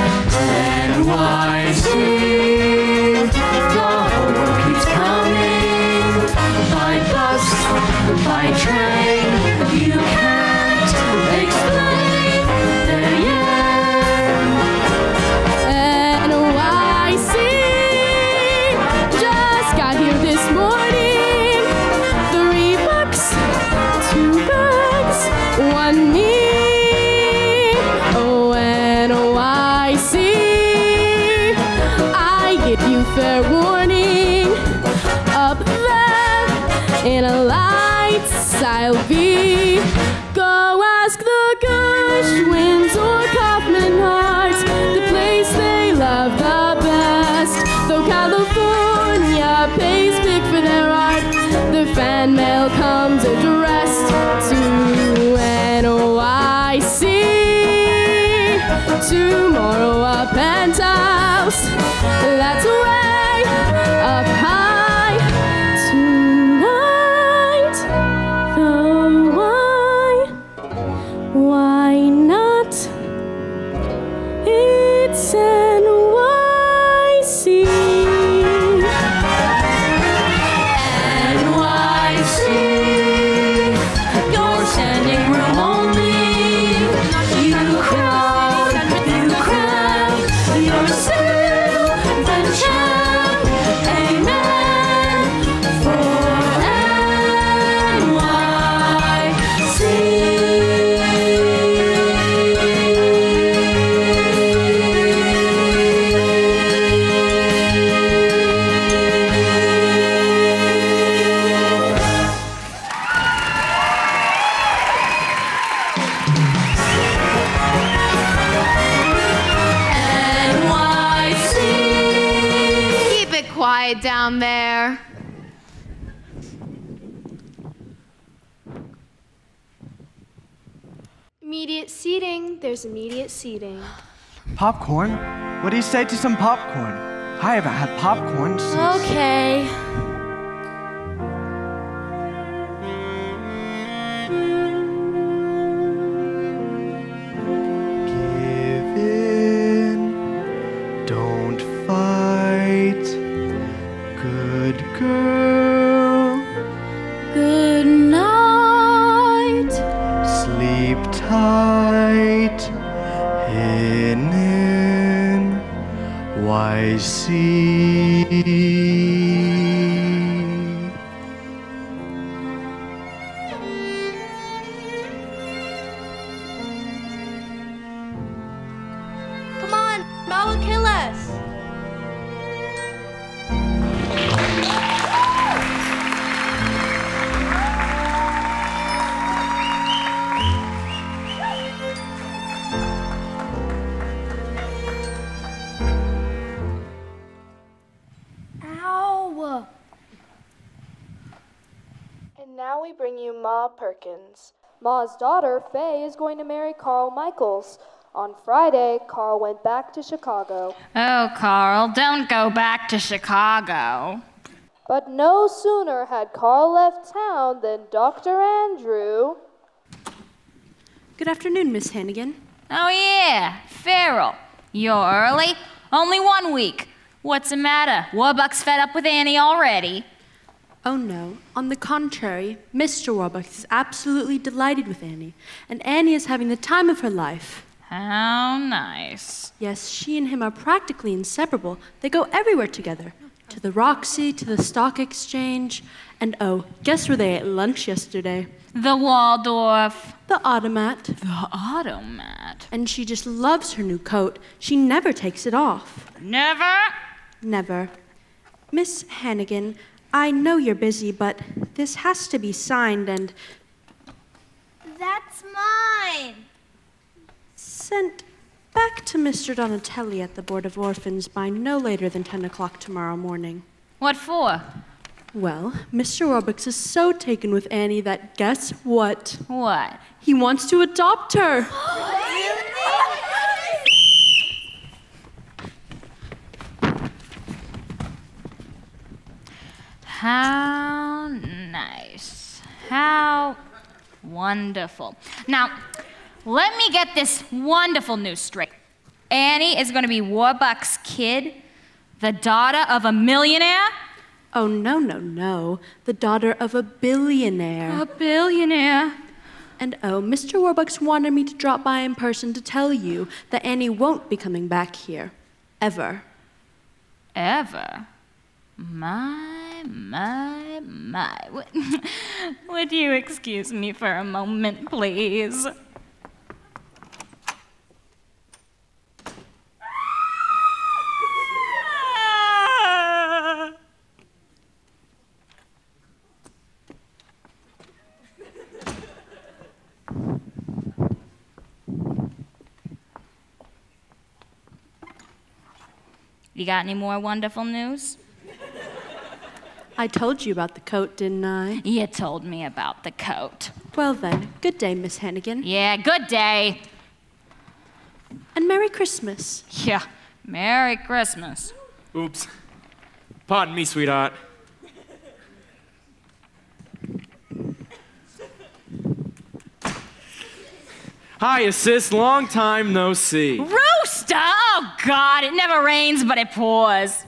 NYC, the whole world keeps coming. By bus, by train, you can't explain. There yet. NYC, just got here this morning. 3 in a lights I'll be. Go ask the Gershwins or Kaufman Hearts, the place they love the best. Though California pays big for their art, their fan mail comes addressed to NYC. Tomorrow a penthouse, that's way up high. Tonight, the why not? It's NYC. NYC, your standing room only. You crowd, yourself the champ. Amen for NYC. Keep it quiet down there. Immediate seating. There's immediate seating. Popcorn? What do you say to some popcorn? I haven't had popcorn since... Okay. Give in, don't fight. Good girl. Good night. Sleep tight. In NYC. Come on, Bob will kill us. Ow. And now we bring you Ma Perkins. Ma's daughter, Faye, is going to marry Carl Michaels. On Friday, Carl went back to Chicago. Oh, Carl, don't go back to Chicago. But no sooner had Carl left town than Dr. Andrew... Good afternoon, Miss Hannigan. Oh, yeah, Farrell. You're early? Only 1 week. What's the matter? Warbucks fed up with Annie already. Oh no, on the contrary, Mr. Warbucks is absolutely delighted with Annie, and Annie is having the time of her life. How nice. Yes, she and him are practically inseparable. They go everywhere together. To the Roxy, to the Stock Exchange, and oh, guess where they ate lunch yesterday? The Waldorf. The Automat. The Automat. And she just loves her new coat. She never takes it off. Never? Never. Miss Hannigan, I know you're busy, but this has to be signed and... That's mine. Sent back to Mr. Donatelli at the Board of Orphans by no later than 10 o'clock tomorrow morning. What for? Well, Mr. Warbucks is so taken with Annie that guess what? What? He wants to adopt her. How nice. How wonderful. Now, let me get this wonderful news straight. Annie is going to be Warbucks' kid, the daughter of a millionaire? Oh, no, no, no. The daughter of a billionaire. A billionaire. And oh, Mr. Warbucks wanted me to drop by in person to tell you that Annie won't be coming back here. Ever. Ever? My. Would you excuse me for a moment, please? You got any more wonderful news? I told you about the coat, didn't I? You told me about the coat. Well then, good day, Miss Hannigan. Yeah, good day. And Merry Christmas. Yeah, Merry Christmas. Oops. Pardon me, sweetheart. Hiya, sis. Long time no see. Rooster! Oh, God, it never rains, but it pours.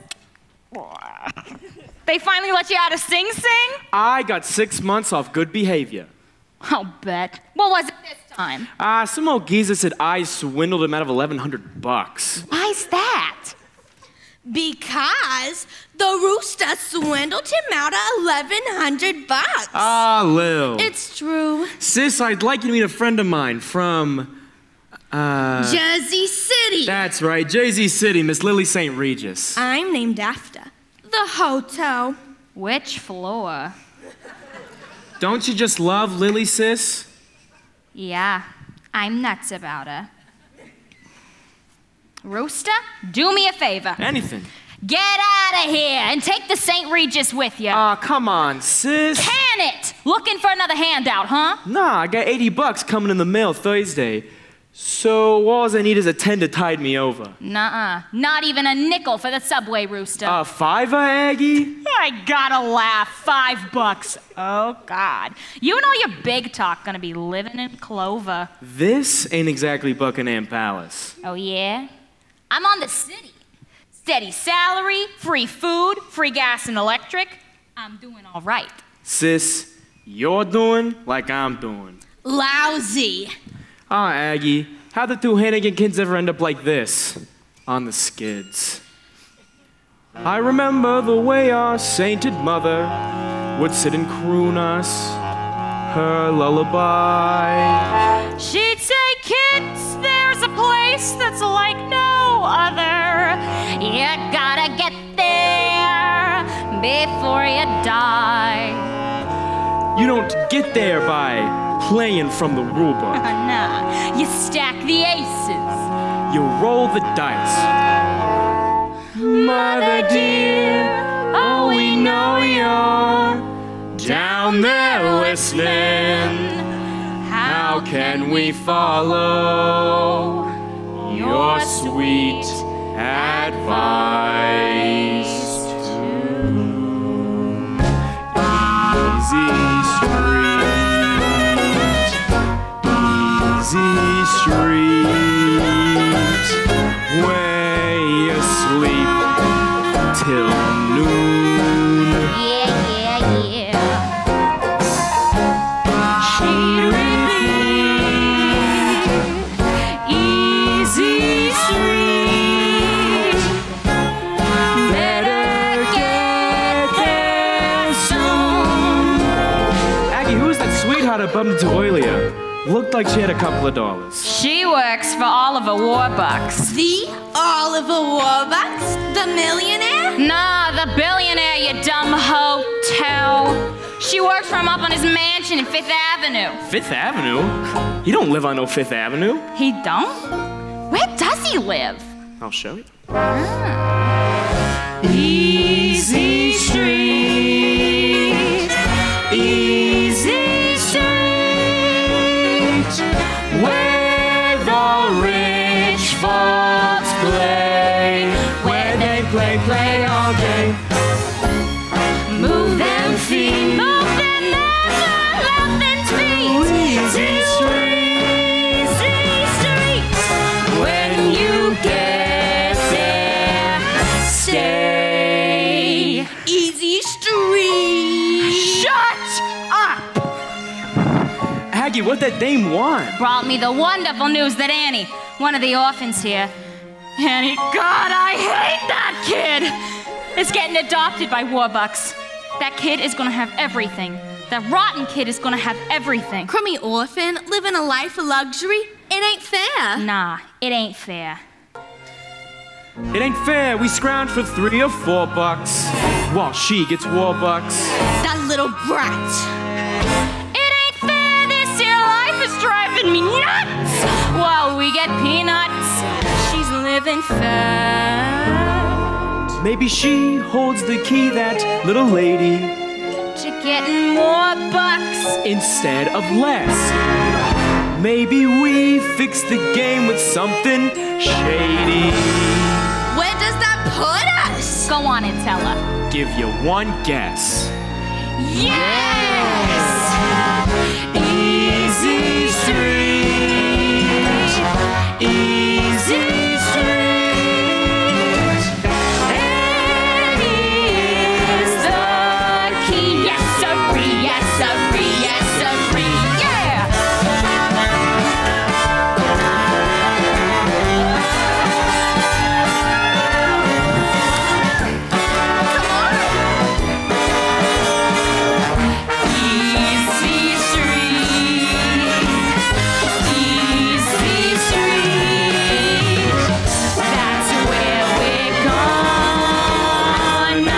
They finally let you out of Sing Sing? I got 6 months off good behavior. I'll bet. What was it this time? Some old geezer said I swindled him out of $1,100. Why's that? Because the Rooster swindled him out of $1,100. Ah, Lil. It's true. Sis, I'd like you to meet a friend of mine from, Jersey City. That's right, Jersey City, Miss Lily St. Regis. I'm named after the hotel. Which floor? Don't you just love Lily, sis? Yeah, I'm nuts about her. Rooster, do me a favor. Anything. Get out of here and take the St. Regis with you. Aw, come on, sis. Can it? Looking for another handout, huh? Nah, I got $80 coming in the mail Thursday. So all I need is a 10 to tide me over. Nuh-uh. Not even a nickel for the subway, Rooster. A $5, Aggie? I gotta laugh. $5. Oh, God. You and all your big talk gonna be living in clover. This ain't exactly Buckingham Palace. Oh, yeah? I'm on the city. Steady salary, free food, free gas and electric. I'm doing all right. Sis, you're doing like I'm doing. Lousy. Ah, Aggie, how'd the two Hannigan kids ever end up like this? On the skids. I remember the way our sainted mother would sit and croon us her lullaby. She'd say, kids, there's a place that's like no other. You gotta get there before you die. You don't get there by playing from the rule book. Nah, you stack the aces. You roll the dice. Mother dear, oh, we know you're down there listening. How can we follow your sweet advice? Easy street, where you sleep till noon. Yeah. She repeat, easy street. Better get there soon. Aggie, who's that sweetheart I bumped into earlier? Looked like she had a couple of dollars. She works for Oliver Warbucks. The Oliver Warbucks? The millionaire? Nah, the billionaire, you dumb hotel. She works for him up on his mansion in 5th Avenue. 5th Avenue? He don't live on no 5th Avenue. He don't? Where does he live? I'll show you. Easy street, easy street, where the rich folks play, where they play all day. Move them feet, move them nothing feet. Easy street, when you get there, stay. Easy street. Shut up! Aggie, what that dame want? Brought me the wonderful news that Annie, one of the orphans here, Annie, God, I hate that kid, is getting adopted by Warbucks. That kid is gonna have everything. That rotten kid is gonna have everything. Crummy orphan, living a life of luxury? It ain't fair. Nah, it ain't fair. It ain't fair. We scrounge for $3 or $4 while she gets Warbucks. That little brat. It ain't fair. This here life is driving me nuts. While we get peanuts, she's living fair. Maybe she holds the key, that little lady, To getting more bucks. instead of less. Maybe we fix the game with something shady. Where does that put us? Go on and tell her. Give you one guess. Yes! Easy Street. Easy Street. Annie is the key. Yes, sirree, yes, sirree, yes, sirree. Yeah! Easy Street. Easy Street. That's where we're gonna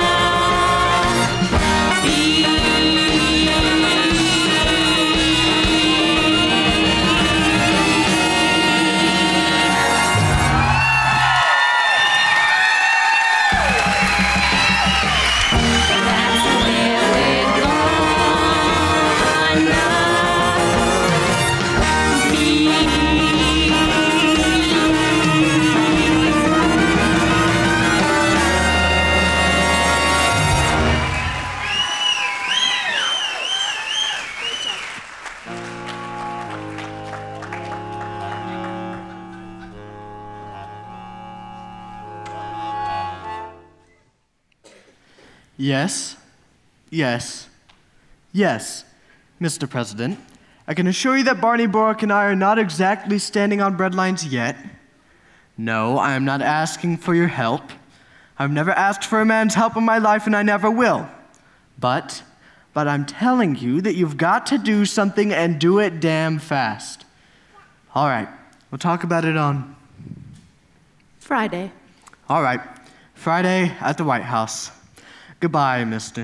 Yes, yes, yes, Mr. President. I can assure you that Barney Bork and I are not exactly standing on breadlines yet. No, I am not asking for your help. I've never asked for a man's help in my life, and I never will. But I'm telling you that you've got to do something and do it damn fast. All right, we'll talk about it on Friday. All right, Friday at the White House. Goodbye, mister.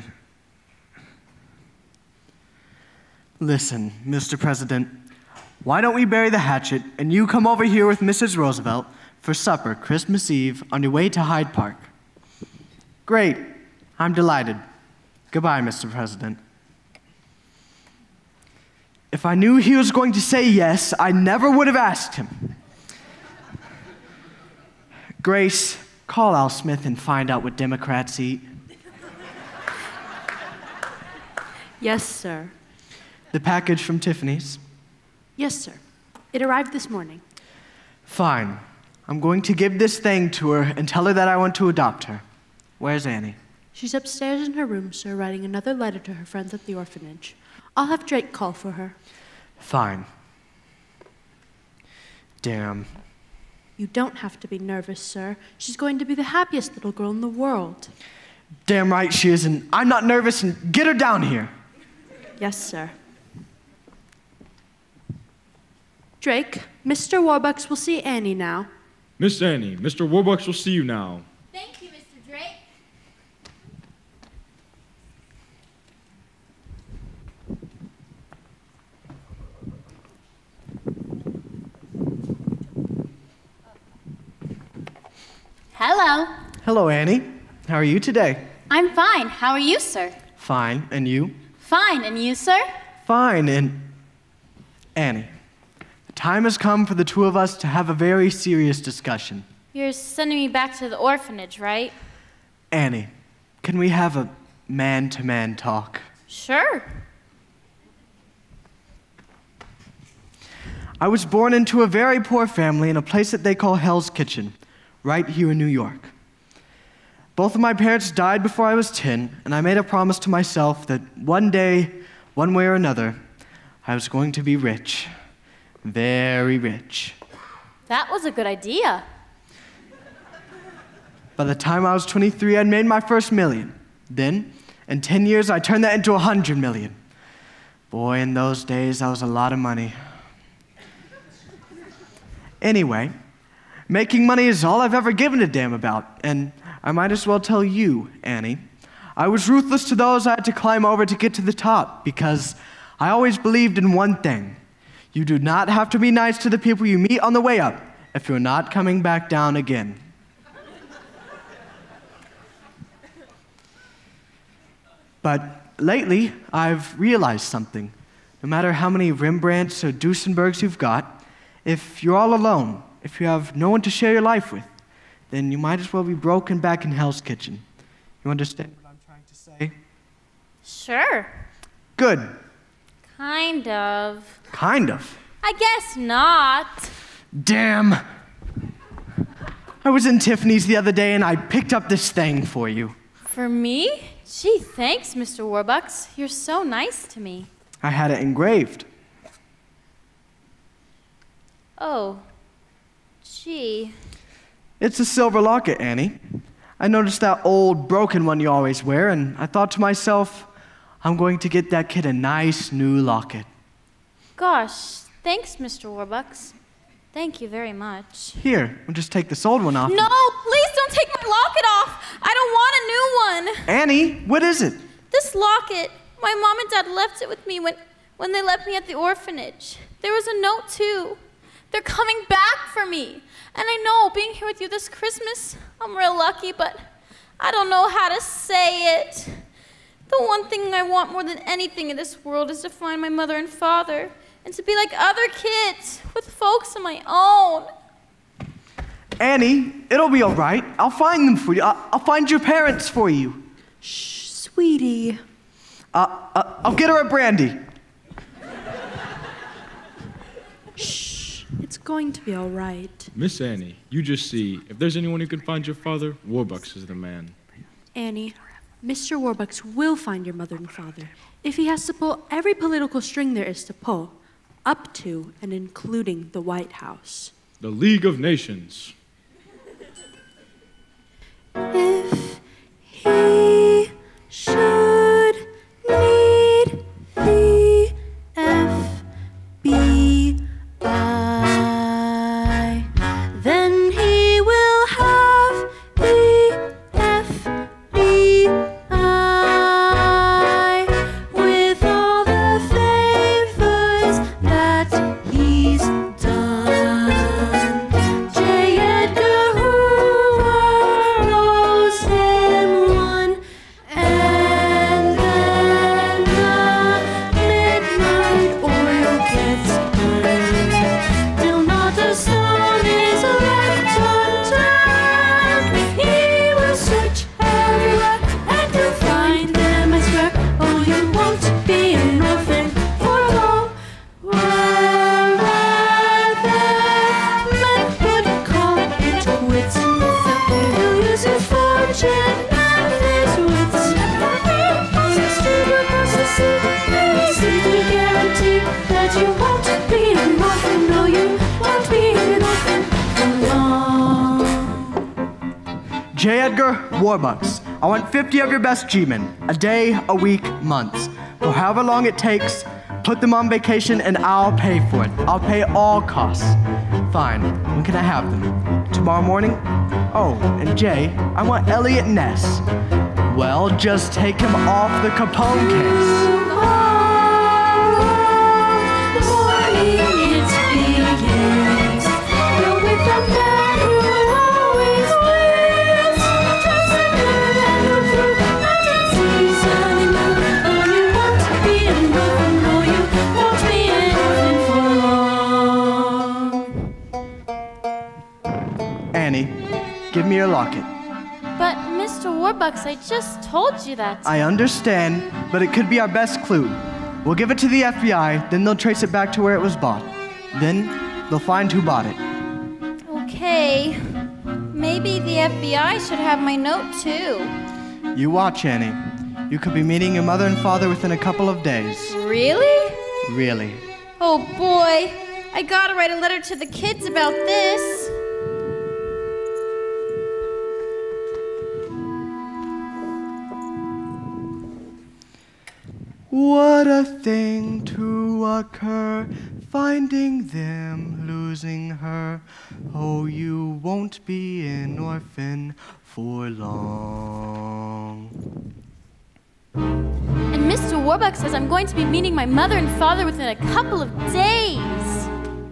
Listen, Mr. President, why don't we bury the hatchet and you come over here with Mrs. Roosevelt for supper Christmas Eve on your way to Hyde Park? Great. I'm delighted. Goodbye, Mr. President. If I knew he was going to say yes, I never would have asked him. Grace, call Al Smith and find out what Democrats eat. Yes, sir. The package from Tiffany's? Yes, sir. It arrived this morning. Fine. I'm going to give this thing to her and tell her that I want to adopt her. Where's Annie? She's upstairs in her room, sir, writing another letter to her friends at the orphanage. I'll have Drake call for her. Fine. Damn. You don't have to be nervous, sir. She's going to be the happiest little girl in the world. Damn right she is, and I'm not nervous, and get her down here. Yes, sir. Drake, Mr. Warbucks will see Annie now. Miss Annie, Mr. Warbucks will see you now. Thank you, Mr. Drake. Hello. Hello, Annie. How are you today? I'm fine. How are you, sir? Fine. And you? Fine. And you, sir? Fine. And Annie, the time has come for the two of us to have a very serious discussion. You're sending me back to the orphanage, right? Annie, can we have a man-to-man talk? Sure. I was born into a very poor family in a place that they call Hell's Kitchen, right here in New York. Both of my parents died before I was 10, and I made a promise to myself that one day, one way or another, I was going to be rich. Very rich. That was a good idea. By the time I was 23, I'd made my first million. Then, in 10 years, I turned that into 100 million. Boy, in those days, that was a lot of money. Anyway, making money is all I've ever given a damn about, and I might as well tell you, Annie. I was ruthless to those I had to climb over to get to the top, because I always believed in one thing. You do not have to be nice to the people you meet on the way up if you're not coming back down again. But lately, I've realized something. No matter how many Rembrandts or Duesenbergs you've got, if you're all alone, if you have no one to share your life with, then you might as well be broken back in Hell's Kitchen. You understand what I'm trying to say? Sure. Good. Kind of. Kind of. I guess not. Damn. I was in Tiffany's the other day and I picked up this thing for you. For me? Gee, thanks, Mr. Warbucks. You're so nice to me. I had it engraved. Oh. Gee. It's a silver locket, Annie. I noticed that old broken one you always wear, and I thought to myself, I'm going to get that kid a nice new locket. Gosh, thanks, Mr. Warbucks. Thank you very much. Here, we'll just take this old one off. No, please don't take my locket off. I don't want a new one. Annie, what is it? This locket, my mom and dad left it with me when they left me at the orphanage. There was a note, too. They're coming back for me. And I know, being here with you this Christmas, I'm real lucky, but I don't know how to say it. The one thing I want more than anything in this world is to find my mother and father and to be like other kids with folks of my own. Annie, it'll be all right. I'll find them for you. I'll find your parents for you. Shh, sweetie. I'll get her a brandy. Shh, it's going to be all right. Miss Annie, you just see, if there's anyone who can find your father, Warbucks is the man. Annie, Mr. Warbucks will find your mother and father if he has to pull every political string there is to pull, up to and including the White House. The League of Nations. If he should need the FBI, then he will have the FBI with all the favors that he's done. J. Edgar Hoover owes him one, and then the midnight oil gets burned. Till not a stone is left unturned. He will search everywhere and he'll find them, I swear. Oh, you won't be an orphan for long. Men would call it quits. He'll use his fortune and his wits. Steer across the sea, easy to guarantee that you won't be an orphan. No, you won't be an orphan for long. J. Edgar Warbucks, I want 50 of your best G-men, a day, a week, months. For however long it takes, put them on vacation and I'll pay for it. I'll pay all costs. Fine, when can I have them? Tomorrow morning? Oh, and Jay, I want Elliot Ness. Well, just take him off the Capone case. The morning it begins, but with a man who always wins. Just a good and a fruit and a season. Oh, you won't be an orphan, no, you won't be an orphan for long. Annie, give me your locket. But, Mr. Warbucks, I just told you that. I understand, but it could be our best clue. We'll give it to the FBI, then they'll trace it back to where it was bought. Then they'll find who bought it. Okay. Maybe the FBI should have my note, too. You watch, Annie. You could be meeting your mother and father within a couple of days. Really? Really. Oh, boy. I gotta write a letter to the kids about this. What a thing to occur, finding them, losing her. Oh, you won't be an orphan for long. And Mr. Warbucks says I'm going to be meeting my mother and father within a couple of days.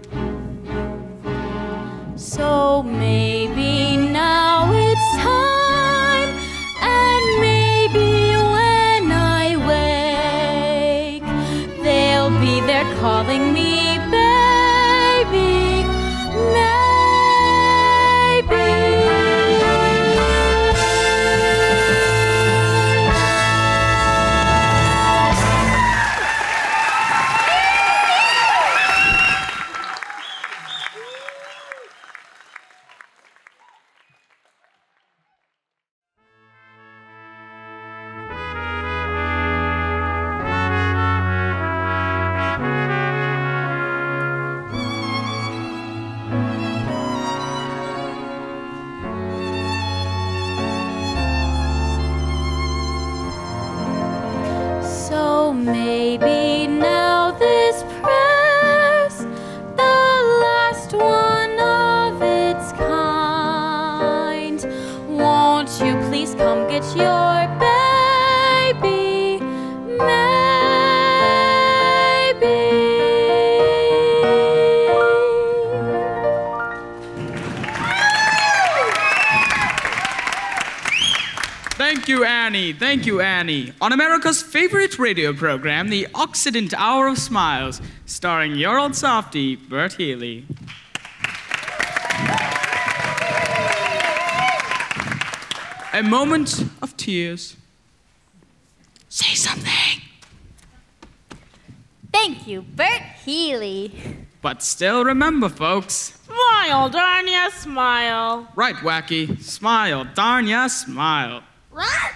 So maybe now it's time, and maybe when I they're calling me baby. So maybe now this prayer's the last one of its kind. Won't you please come get your baby, Thank you, Annie. Thank you, Annie. On America's favorite radio program, The Occident Hour of Smiles, starring your old softie, Bert Healy. A moment of tears. Say something. Thank you, Bert Healy. But still remember, folks. Smile, darn ya, smile. Right, Wacky. Smile, darn ya, smile. What?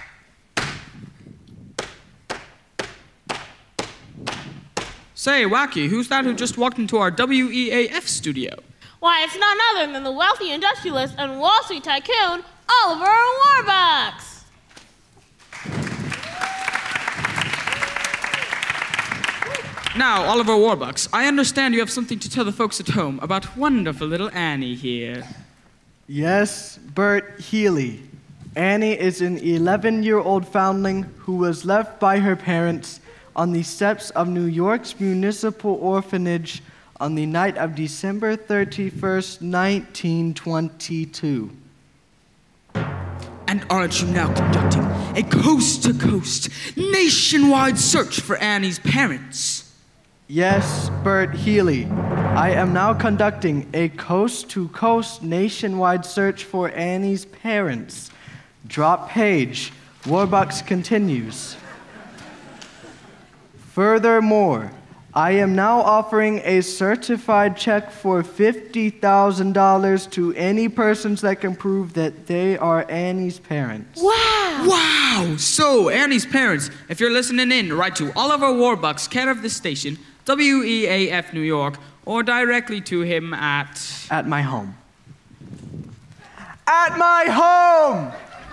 Say, Wacky, who's that who just walked into our WEAF studio? Why, it's none other than the wealthy industrialist and Wall Street tycoon, Oliver Warbucks. Now, Oliver Warbucks, I understand you have something to tell the folks at home about wonderful little Annie here. Yes, Bert Healy. Annie is an 11-year-old foundling who was left by her parents on the steps of New York's municipal orphanage on the night of December 31st, 1922. And aren't you now conducting a coast-to-coast, nationwide search for Annie's parents? Yes, Bert Healy. I am now conducting a coast-to-coast, nationwide search for Annie's parents. Drop page. Warbucks continues. Furthermore, I am now offering a certified check for $50,000 to any persons that can prove that they are Annie's parents. Wow! Wow! So, Annie's parents, if you're listening in, write to Oliver Warbucks, care of this station, WEAF New York, or directly to him at... At my home. At my home!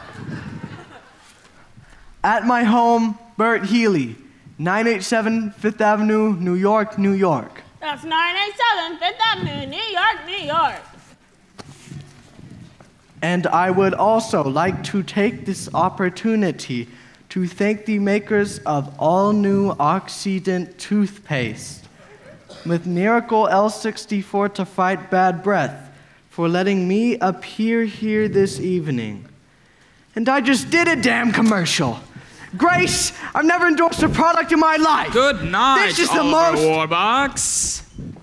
At my home, Bert Healy, 987 Fifth Avenue, New York, New York. That's 987 Fifth Avenue, New York, New York. And I would also like to take this opportunity to thank the makers of all new Occident toothpaste with Miracle L64 to fight bad breath for letting me appear here this evening. And I just did a damn commercial. Grace, I've never endorsed a product in my life. Good night, this is Oliver the most... Warbucks.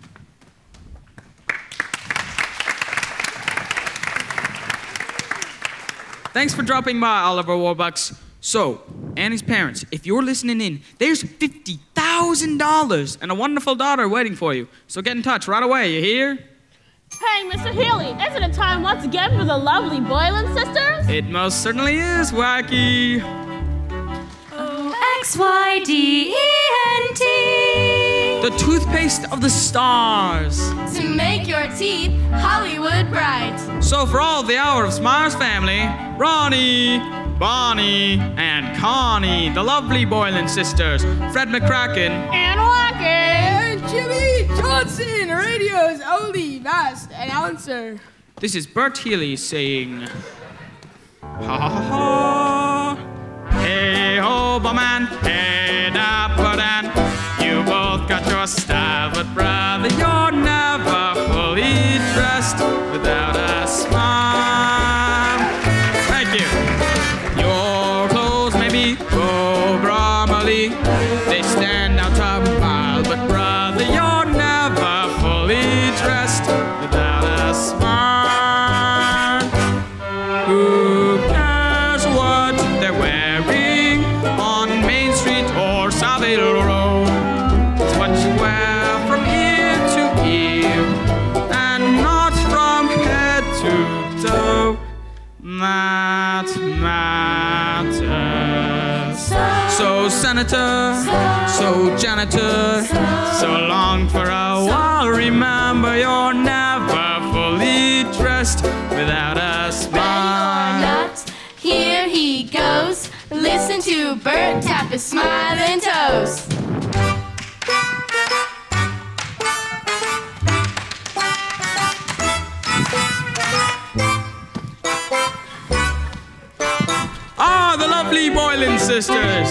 Thanks for dropping by, Oliver Warbucks. So, Annie's parents, if you're listening in, there's $50,000 and a wonderful daughter waiting for you. So get in touch right away, you hear? Hey, Mr. Healy, isn't it time once again for the lovely Boylan sisters? It most certainly is, Wacky. XYDENT. The toothpaste of the stars. To make your teeth Hollywood bright. So for all the Hour of Smiles family, Ronnie, Bonnie, and Connie, the lovely Boylan sisters, Fred McCracken, and Wacky, and Jimmy Johnson, radio's only vast announcer. This is Bert Healy saying, ha ha ha ha. Hey ho, man, hey dapper Dan. You both got your style, but brother, you're never fully dressed without a smile. Thank you. Your clothes may be Cobra Molly. They stand out a mile, but brother, so long for a while. Remember, you're never fully dressed without a smile. Here he goes. Listen to Bert tap his smiling toes. Ah, the lovely Boylan sisters.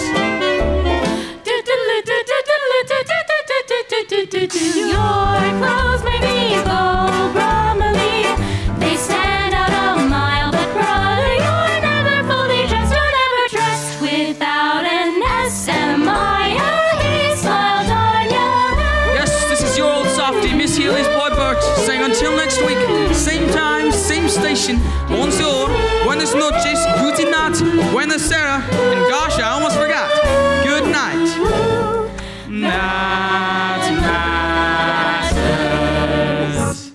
Your clothes may be bold, bromely. They stand out a mile, but brother, you're never fully dressed. You're never dressed without an S-M-I-L. He smiled on you. Yes, this is your old softie, Miss Healy's boy Bert, saying until next week, same time, same station. Bonjour, buenas noches, gute Nacht, buenas Sarah, and gosh, I almost forgot. Good night. That matters.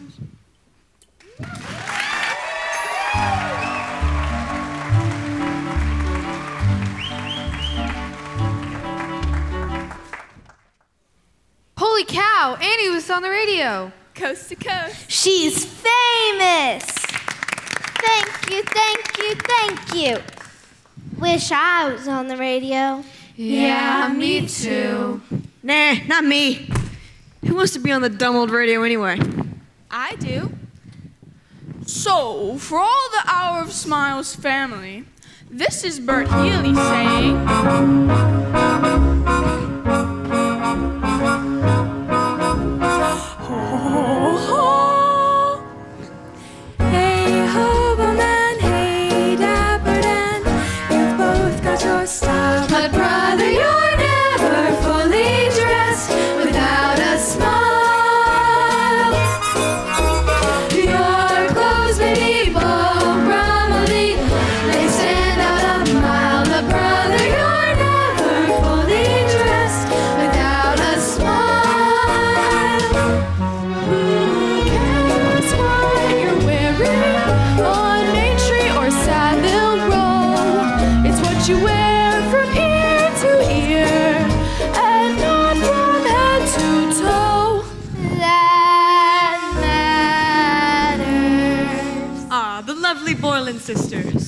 Holy cow, Annie was on the radio. Coast to coast. She's famous. Thank you, thank you, thank you. Wish I was on the radio. Yeah, me too. Nah, not me. Who wants to be on the dumb old radio anyway? I do. So, for all the Hour of Smiles family, this is Bert Healy saying... Hey, hoboman, hey, dapper Dan, you've both got your style. But brother, you're never fully dressed without a smile. Your clothes may be bold, bromely, they stand out a mile. But brother, you're never fully dressed without a smile. Who cares what you're wearing on Main Street or Savile Row? It's what you wear from ear to ear and not from head to toe. That matters. Ah, the lovely Boylan sisters.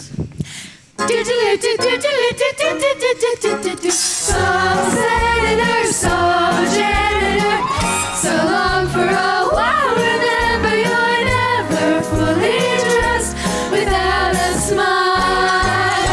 Some senator, some janitor, so long for a while. Remember, you're never fully dressed without a smile.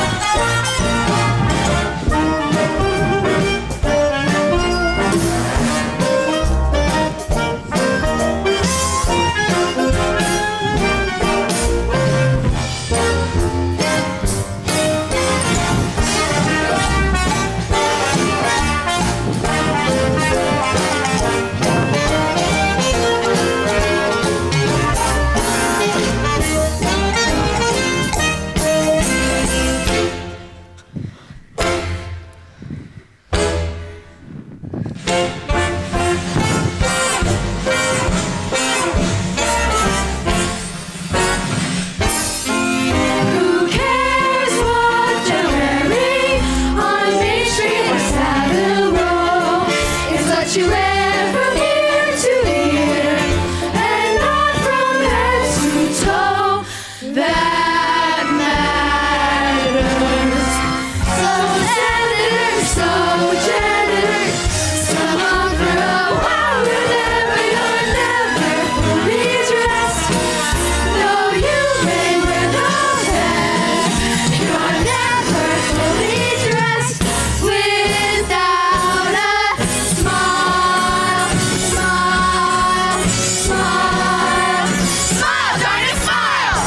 Who cares what you're wearing on Main Street or Savile Row? It's what you wear from ear to ear and not from head to toe. That matters. So senator, so janitor, so long for a while. Remember, you're never fully dressed. Though you may wear no pants, you're never fully dressed without a smile. Smile, smile, smile, darn it, smile!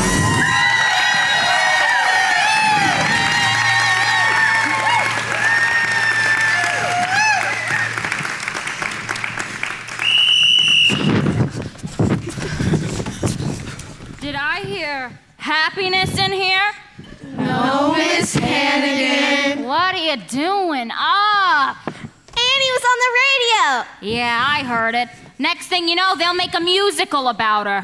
Did I hear happiness in here? No, Miss Hannigan. What are you doing? Ah! Annie was on the radio. Yeah, I heard it. Next thing you know, they'll make a musical about her.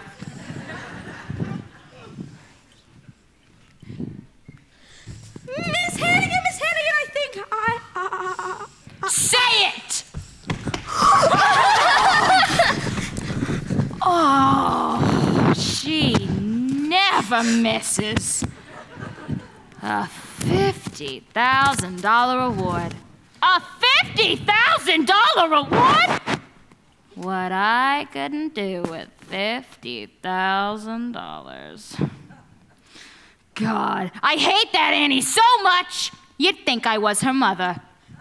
Miss Hannigan, I think Say it! for misses. A $50,000 award. A $50,000 award? What I couldn't do with $50,000. God, I hate that Annie so much. You'd think I was her mother.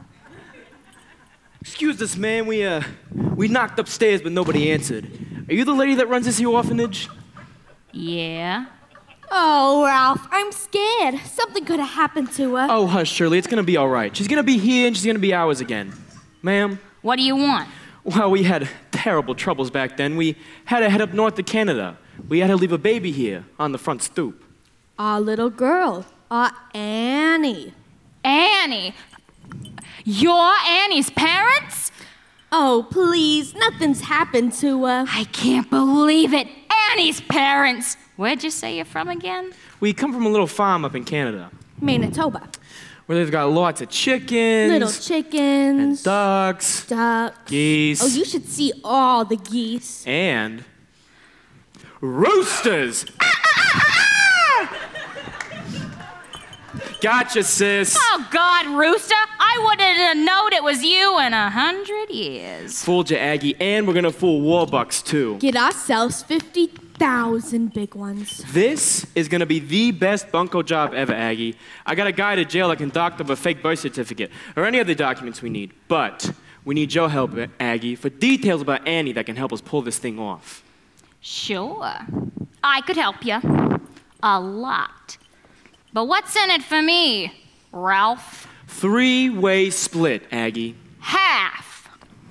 Excuse us, man. We knocked upstairs, but nobody answered. Are you the lady that runs this here orphanage? Yeah. Oh, Ralph, I'm scared. Something could have happened to her. Oh, hush, Shirley. It's gonna be all right. She's gonna be here, and she's gonna be ours again. Ma'am? What do you want? Well, we had terrible troubles back then. We had to head up north to Canada. We had to leave a baby here on the front stoop. Our little girl. Our Annie. Annie? You're Annie's parents? Oh, please. Nothing's happened to her. I can't believe it. Annie's parents. Where'd you say you're from again? We come from a little farm up in Canada. Manitoba. Where they've got lots of chickens. Little chickens. And ducks. Ducks. Geese. Oh, you should see all the geese. And roosters. Gotcha, sis. Oh, God, Rooster. I wouldn't have known it was you in 100 years. Fooled you, Aggie, and we're gonna fool Warbucks, too. Get ourselves 50,000 big ones. This is gonna be the best bunco job ever, Aggie. I got a guy to jail that can doctor up a fake birth certificate or any other documents we need. But we need your help, Aggie, for details about Annie that can help us pull this thing off. Sure. I could help you. A lot. But what's in it for me, Ralph? 3-way split, Aggie. Half.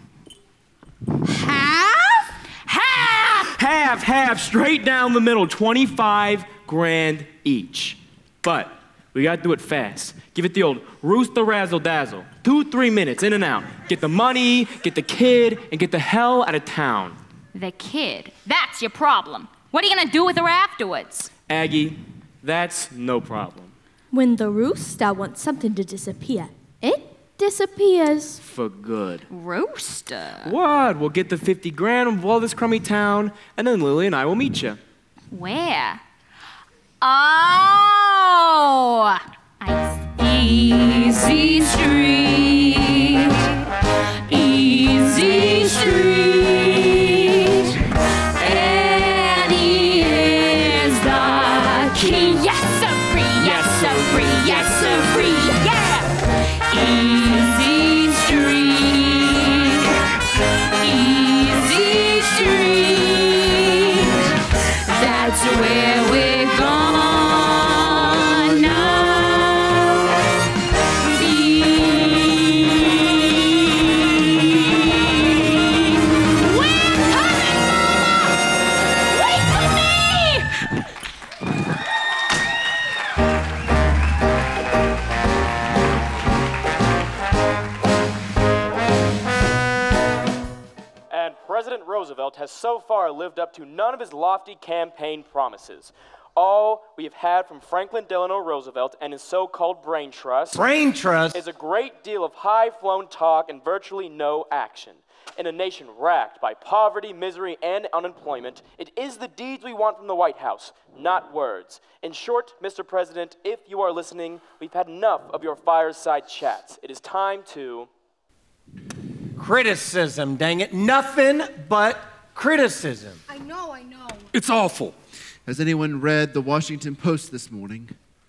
Half? Half! Half, straight down the middle, 25 grand each. But we gotta do it fast. Give it the old Rooster razzle dazzle. 2-3 minutes, in and out. Get the money, get the kid, and get the hell out of town. The kid. That's your problem. What are you gonna do with her afterwards? Aggie, that's no problem. When the rooster wants something to disappear, it disappears. For good. Rooster? What? We'll get the 50 grand of all this crummy town, and then Lily and I will meet you. Where? Oh! Easy Street. Easy Street. Annie is the key. Yes, sir-ree. Yes, sir-ree. Yes, sir-ree. Yeah! Easy Street. Easy Street. That's where we're gonna be. We're coming, Mama! Wait for me! And President Roosevelt has so far lived up to none of his lofty campaign promises. All we have had from Franklin Delano Roosevelt and his so-called brain trust is a great deal of high-flown talk and virtually no action. In a nation racked by poverty, misery, and unemployment, it is the deeds we want from the White House, not words. In short, Mr. President, if you are listening, we've had enough of your fireside chats. It is time to... Criticism, dang it. Nothing but criticism. I know. It's awful. Has anyone read the Washington Post this morning?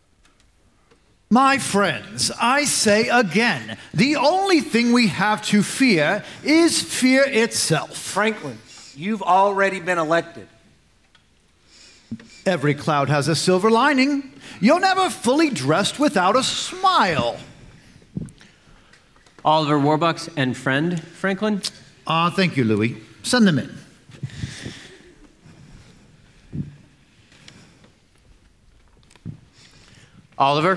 My friends, I say again, the only thing we have to fear is fear itself. Franklin, you've already been elected. Every cloud has a silver lining. You're never fully dressed without a smile. Oliver Warbucks and friend, Franklin? Thank you, Louis. Send them in. Oliver?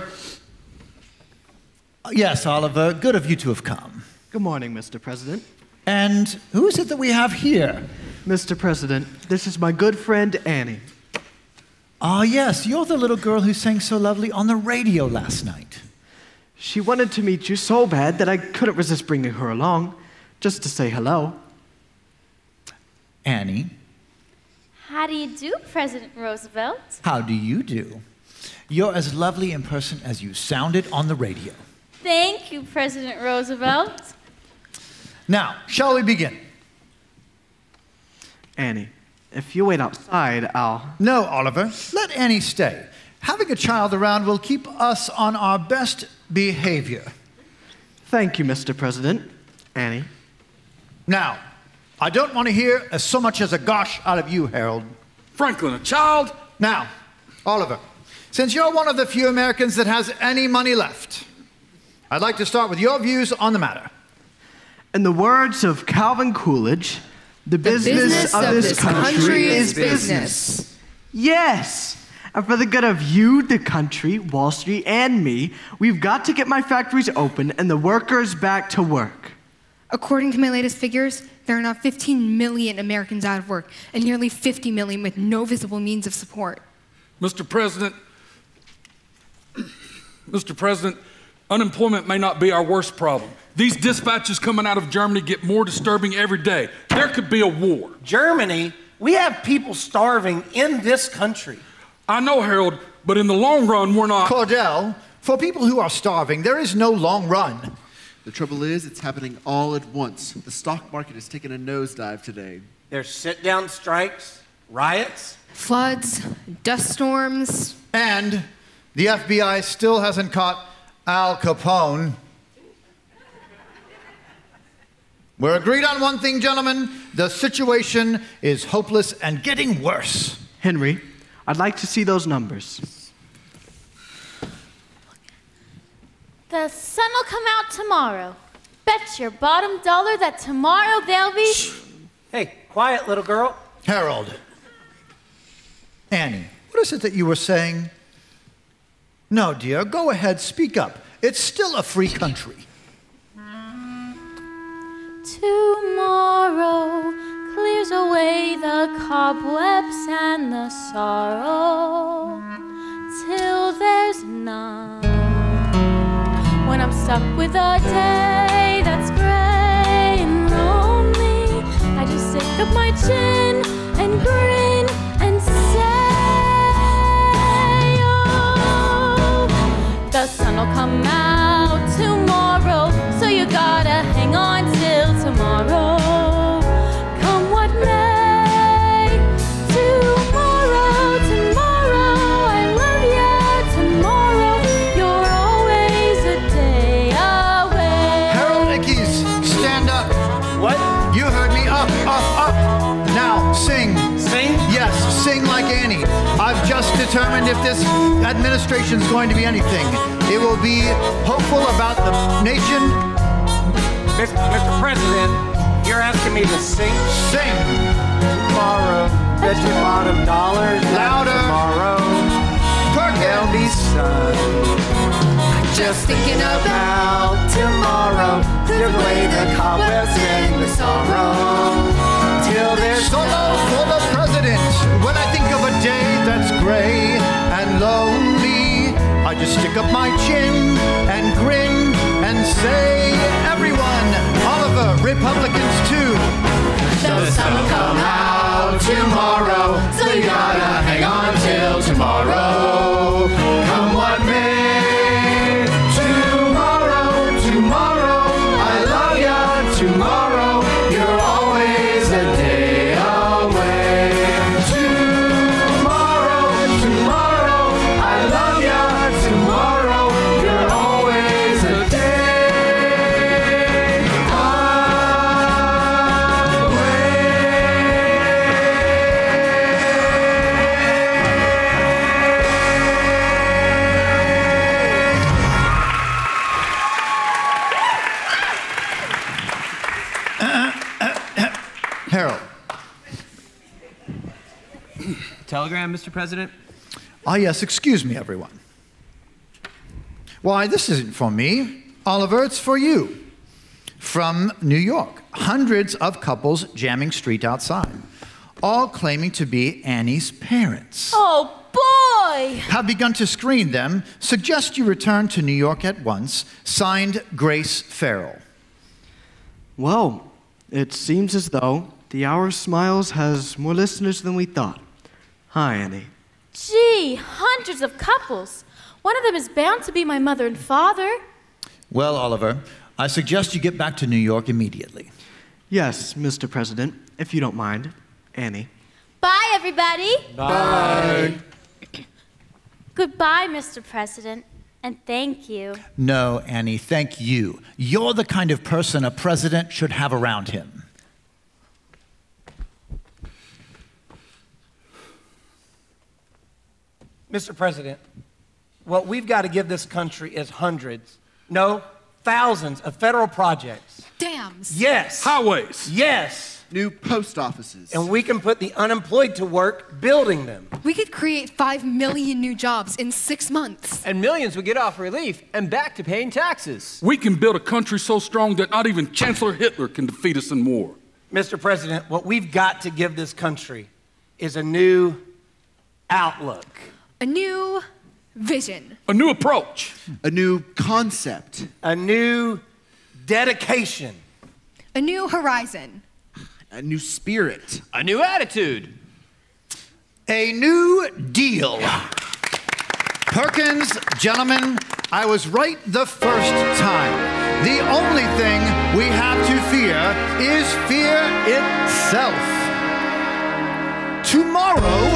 Yes, Oliver. Good of you to have come. Good morning, Mr. President. And who is it that we have here? Mr. President, this is my good friend Annie. Yes, you're the little girl who sang so lovely on the radio last night. She wanted to meet you so bad that I couldn't resist bringing her along, just to say hello. Annie? How do you do, President Roosevelt? How do you do? You're as lovely in person as you sounded on the radio. Thank you, President Roosevelt. Now, shall we begin? Annie, if you wait outside, I'll... No, Oliver. Let Annie stay. Having a child around will keep us on our best behavior. Thank you, Mr. President. Annie. Now, I don't want to hear so much as a gosh out of you, Harold. Franklin, a child? Now, Oliver, since you're one of the few Americans that has any money left, I'd like to start with your views on the matter. In the words of Calvin Coolidge, the business of this country is business. Yes! And for the good of you, the country, Wall Street, and me, we've got to get my factories open and the workers back to work. According to my latest figures, there are now 15 million Americans out of work and nearly 50 million with no visible means of support. Mr. President, unemployment may not be our worst problem. These dispatches coming out of Germany get more disturbing every day. There could be a war. Germany? We have people starving in this country. I know, Harold, but in the long run, we're not... Cordell, for people who are starving, there is no long run. The trouble is, it's happening all at once. The stock market has taken a nosedive today. There's sit-down strikes, riots, floods, dust storms. And the FBI still hasn't caught Al Capone. We're agreed on one thing, gentlemen. The situation is hopeless and getting worse. Henry, I'd like to see those numbers. The sun will come out tomorrow. Bet your bottom dollar that tomorrow they'll be... Shh. Hey, quiet, little girl. Harold. Annie, what is it that you were saying? No, dear, go ahead, speak up. It's still a free country. Tomorrow clears away the cobwebs and the sorrow till there's none. When I'm stuck with a day that's gray and lonely, I just stick up my chin and grin and say, oh, the sun will come out tomorrow, so you gotta hang on till tomorrow. Come what may, tomorrow, tomorrow, I love you, tomorrow, you're always a day away. Harold Ickes, stand up. What? You heard me. Up, up, up. Now, sing. Sing? Yes, sing like Annie. I've just determined if this administration's going to be anything, it will be hopeful about the nation. Mr. President, you're asking me to sing? Sing! Tomorrow, bet your bottom dollar. Louder! Tomorrow, there'll be sun. Just thinking about tomorrow, clear away the cobwebs and the sorrow. Till there's solo for the president. When I think of a day that's gray and lonely, I just stick up my chin and grin and say, everyone, Oliver, Republicans too. The sun will come out tomorrow, so you gotta hang on till tomorrow. Come what may. Tomorrow, tomorrow, I love ya. Tomorrow, you're always a day away. Tomorrow, tomorrow, I love ya. Tomorrow, you're always a day Harold. Telegram, Mr. President? Ah, yes, excuse me, everyone. Why, this isn't for me. Oliver, it's for you. From New York, hundreds of couples jamming street outside, all claiming to be Annie's parents. Oh, boy! Have begun to screen them. Suggest you return to New York at once. Signed, Grace Farrell. Well, it seems as though The Hour of Smiles has more listeners than we thought. Hi, Annie. Gee, hundreds of couples. One of them is bound to be my mother and father. Well, Oliver, I suggest you get back to New York immediately. Yes, Mr. President, if you don't mind. Annie. Bye, everybody. Bye. Goodbye, Mr. President, and thank you. No, Annie, thank you. You're the kind of person a president should have around him. Mr. President, what we've got to give this country is hundreds, no, thousands of federal projects. Dams. Yes. Highways. Yes. New post offices. And we can put the unemployed to work building them. We could create 5 million new jobs in 6 months. And millions would get off relief and back to paying taxes. We can build a country so strong that not even Chancellor Hitler can defeat us in war. Mr. President, what we've got to give this country is a new outlook. A new vision. A new approach. A new concept. A new dedication. A new horizon. A new spirit. A new attitude. A new deal. Perkins, gentlemen, I was right the first time. The only thing we have to fear is fear itself. Tomorrow,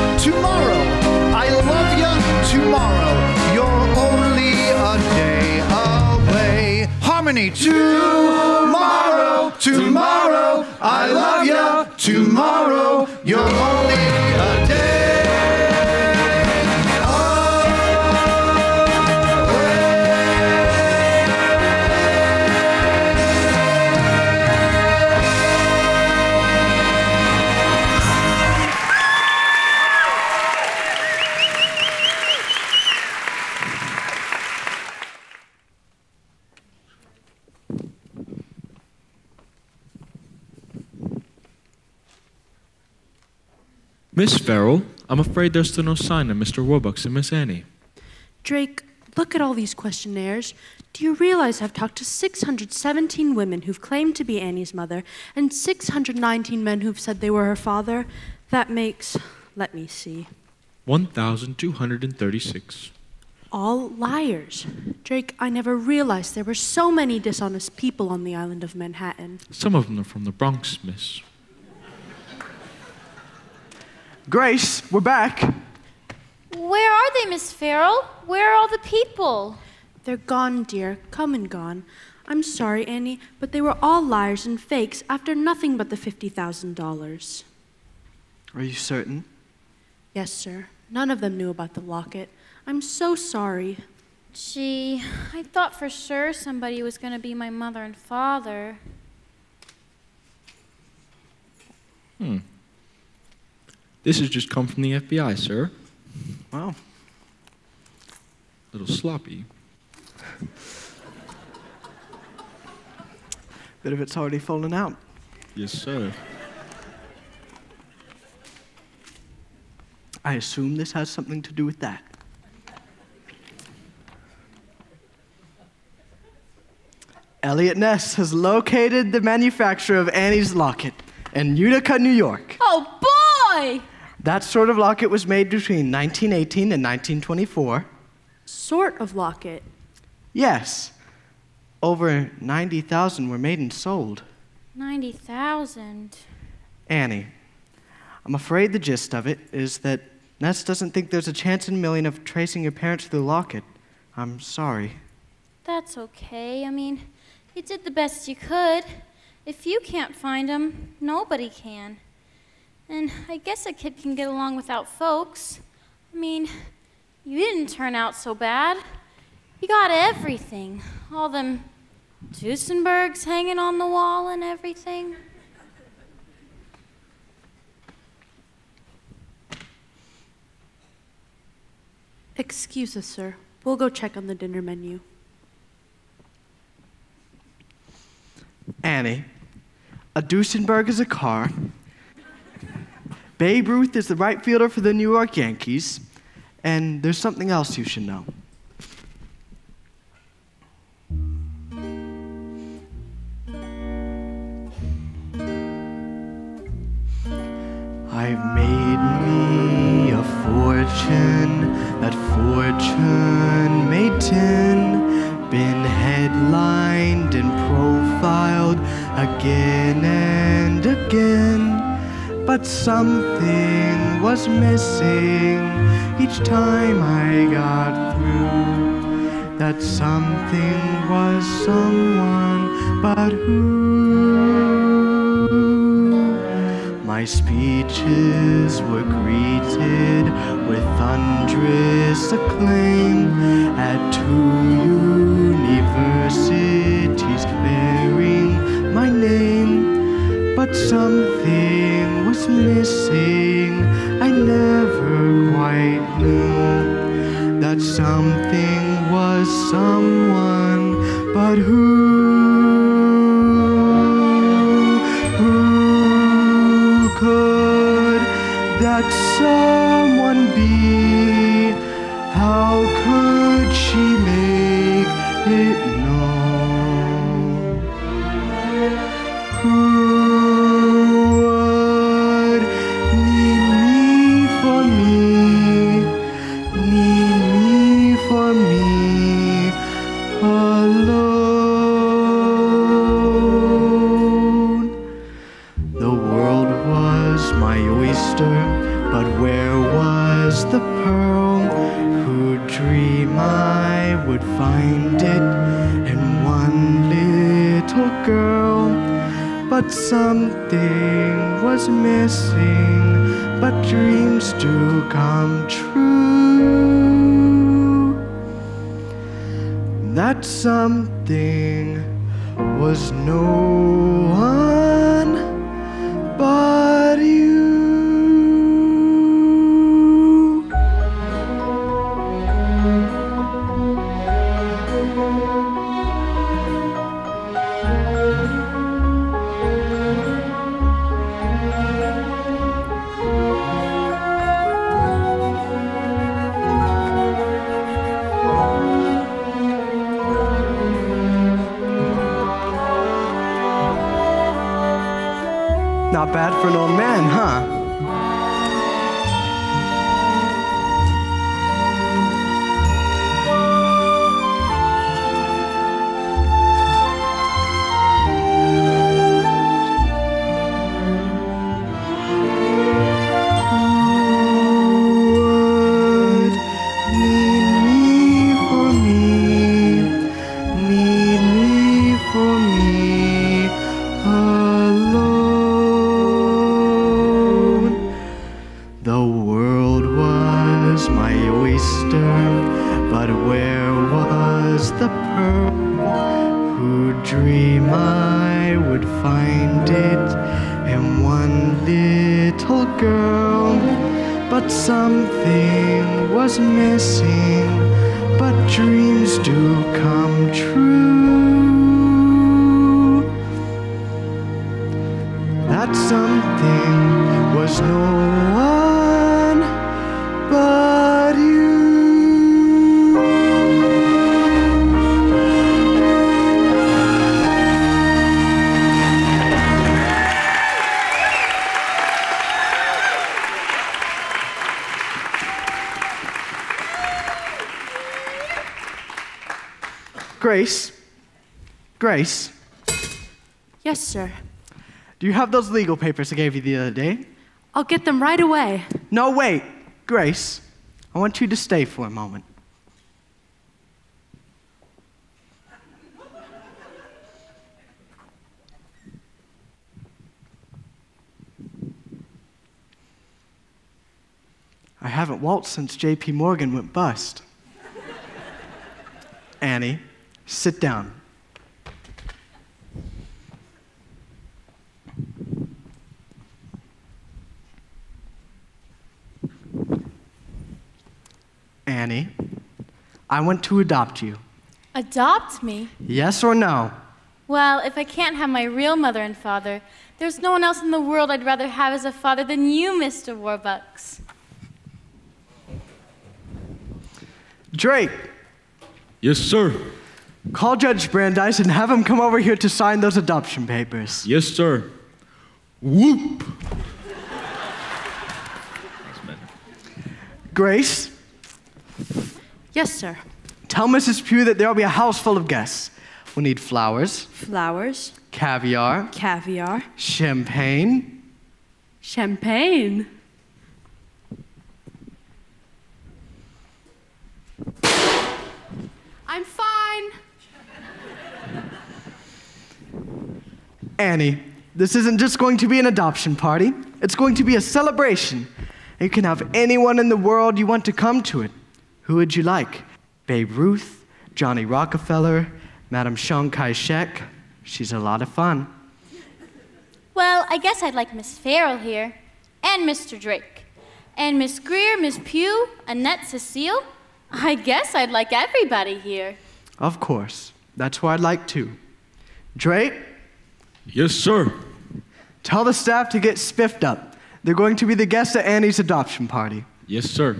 I love you tomorrow. You're only a day away. Harmony, tomorrow, I love you tomorrow. You're only a day. Miss Farrell, I'm afraid there's still no sign of Mr. Warbucks and Miss Annie. Drake, look at all these questionnaires. Do you realize I've talked to 617 women who've claimed to be Annie's mother and 619 men who've said they were her father? That makes, let me see, 1,236. all liars. Drake, I never realized there were so many dishonest people on the island of Manhattan. Some of them are from the Bronx, miss. Grace, we're back. Where are they, Miss Farrell? Where are all the people? They're gone, dear. Come and gone. I'm sorry, Annie, but they were all liars and fakes after nothing but the $50,000. Are you certain? Yes, sir. None of them knew about the locket. I'm so sorry. Gee, I thought for sure somebody was going to be my mother and father. This has just come from the FBI, sir. Wow. A little sloppy. Bit of it's already fallen out. Yes, sir. I assume this has something to do with that. Elliot Ness has located the manufacturer of Annie's locket in Utica, New York. Oh, boy! That sort of locket was made between 1918 and 1924. Sort of locket. Yes. Over 90,000 were made and sold. 90,000. Annie, I'm afraid the gist of it is that Ness doesn't think there's a chance in a million of tracing your parents to the locket. I'm sorry. That's okay. I mean, you did the best you could. If you can't find them, nobody can. And I guess a kid can get along without folks. I mean, you didn't turn out so bad. You got everything. All them Duesenbergs hanging on the wall and everything. Excuse us, sir. We'll go check on the dinner menu. Annie, a Duesenberg is a car. Babe Ruth is the right fielder for the New York Yankees. And there's something else you should know. I've made me a fortune, that fortune made 10, been headlined and profiled again and again. But something was missing each time I got through. That something was someone, but who? My speeches were greeted with thunderous acclaim at 2 universities bearing my name. But something was missing, I never quite knew. That something was someone, but who? Who could that someone be? How could she make it known? Who would need me for me? Need me for me alone. The world was my oyster, but where was the pearl? Who'd dream I would find it in one little girl? But something was missing, but dreams do come true. That something was no one but you. Not bad for an old man, huh? Something was missing, but dreams do come true. That something was no one but you. Grace? Grace? Yes, sir. Do you have those legal papers I gave you the other day? I'll get them right away. No, wait. Grace, I want you to stay for a moment. I haven't waltzed since J.P. Morgan went bust. Annie, sit down. Annie, I want to adopt you. Adopt me? Yes or no? Well, if I can't have my real mother and father, there's no one else in the world I'd rather have as a father than you, Mr. Warbucks. Drake. Yes, sir. Call Judge Brandeis and have him come over here to sign those adoption papers. Yes, sir. Whoop. Grace, Yes, sir. tell Mrs. Pugh that there will be a house full of guests. We'll need flowers, Flowers, caviar, caviar, champagne. champagne. I'm fine. Annie, this isn't just going to be an adoption party. It's going to be a celebration. You can have anyone in the world you want to come to it. Who would you like? Babe Ruth, Johnny Rockefeller, Madame Chiang Kai-shek. She's a lot of fun. Well, I guess I'd like Miss Farrell here, and Mr. Drake, and Miss Greer, Miss Pugh, Annette Cecile. I guess I'd like everybody here. Of course. That's who I'd like to. Drake? Yes, sir. Tell the staff to get spiffed up. They're going to be the guests at Annie's adoption party. Yes, sir.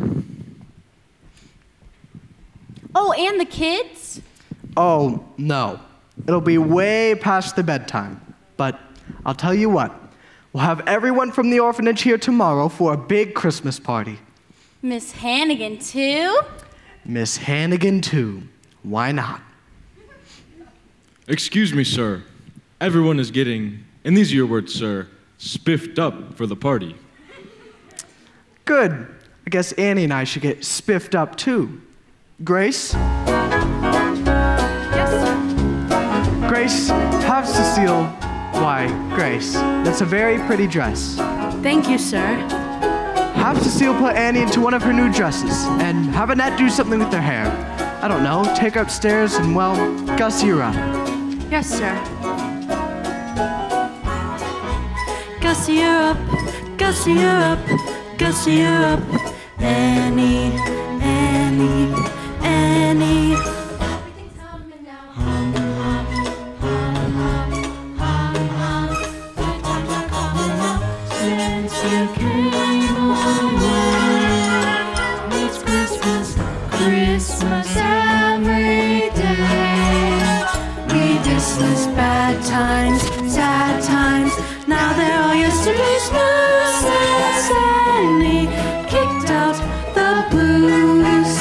Oh, and the kids? Oh, no. It'll be way past the bedtime. But I'll tell you what. We'll have everyone from the orphanage here tomorrow for a big Christmas party. Miss Hannigan, too? Miss Hannigan, too. Why not? Excuse me, sir. Everyone is getting, and these are your words, sir, spiffed up for the party. Good. I guess Annie and I should get spiffed up, too. Grace? Yes, sir. Grace, have Cecile. Why, Grace, that's a very pretty dress. Thank you, sir. Have Cecile put Annie into one of her new dresses, and have Annette do something with her hair. I don't know, take her upstairs and, well, gussy her up. Yes, sir. Gussy her up, gussy her up, gussy her up. Annie, Annie, Annie. Since you came away, it's Christmas, Christmas every day. We dismiss bad times, sad times. Now they're all yesterday's news. Since Annie kicked out the blues.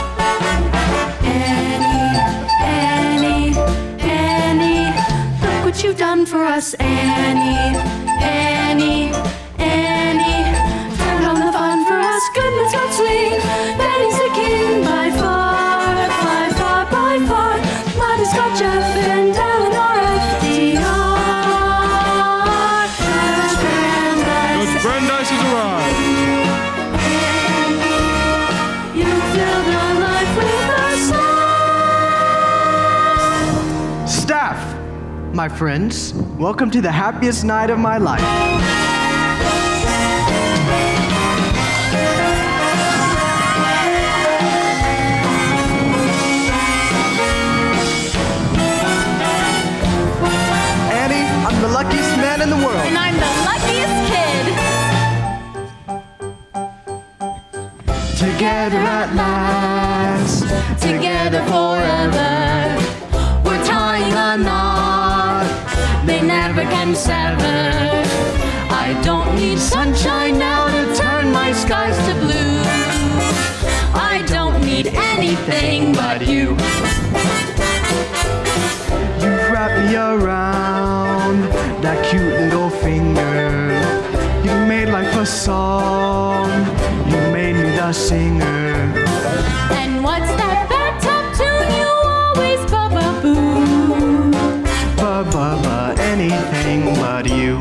Annie, Annie, Annie, look what you've done for us, Annie, Annie, Annie. Turned on the fun for us, goodness got sweet. Betty's the king by far, by far, by far. Marty's got Jeff and Eleanor FDR. Coach Brandeis has arrived. You filled our life with a song. Staff, my friends, welcome to the happiest night of my life. Annie, I'm the luckiest man in the world. And I'm the luckiest kid. Together at last, Together forever, we're tying a knot they never can sever. I don't need sunshine now to turn my skies to blue. I don't need anything but you. you wrap me around that cute little finger. You made life a song. You made me the singer. And what's that bathtub tune you always bubba-boo? Ba-ba-ba, anything but you.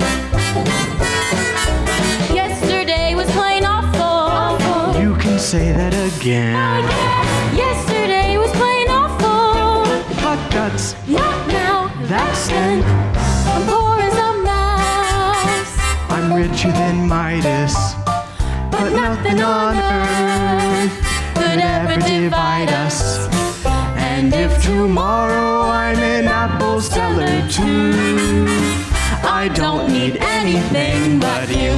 Yesterday was plain awful. You can say that again. Yesterday was plain awful. But that's Not now, that's then. I'm poor as a mouse. I'm richer than Midas. But nothing on earth could ever divide us. And if tomorrow I'm an apple seller too, I don't need anything but you.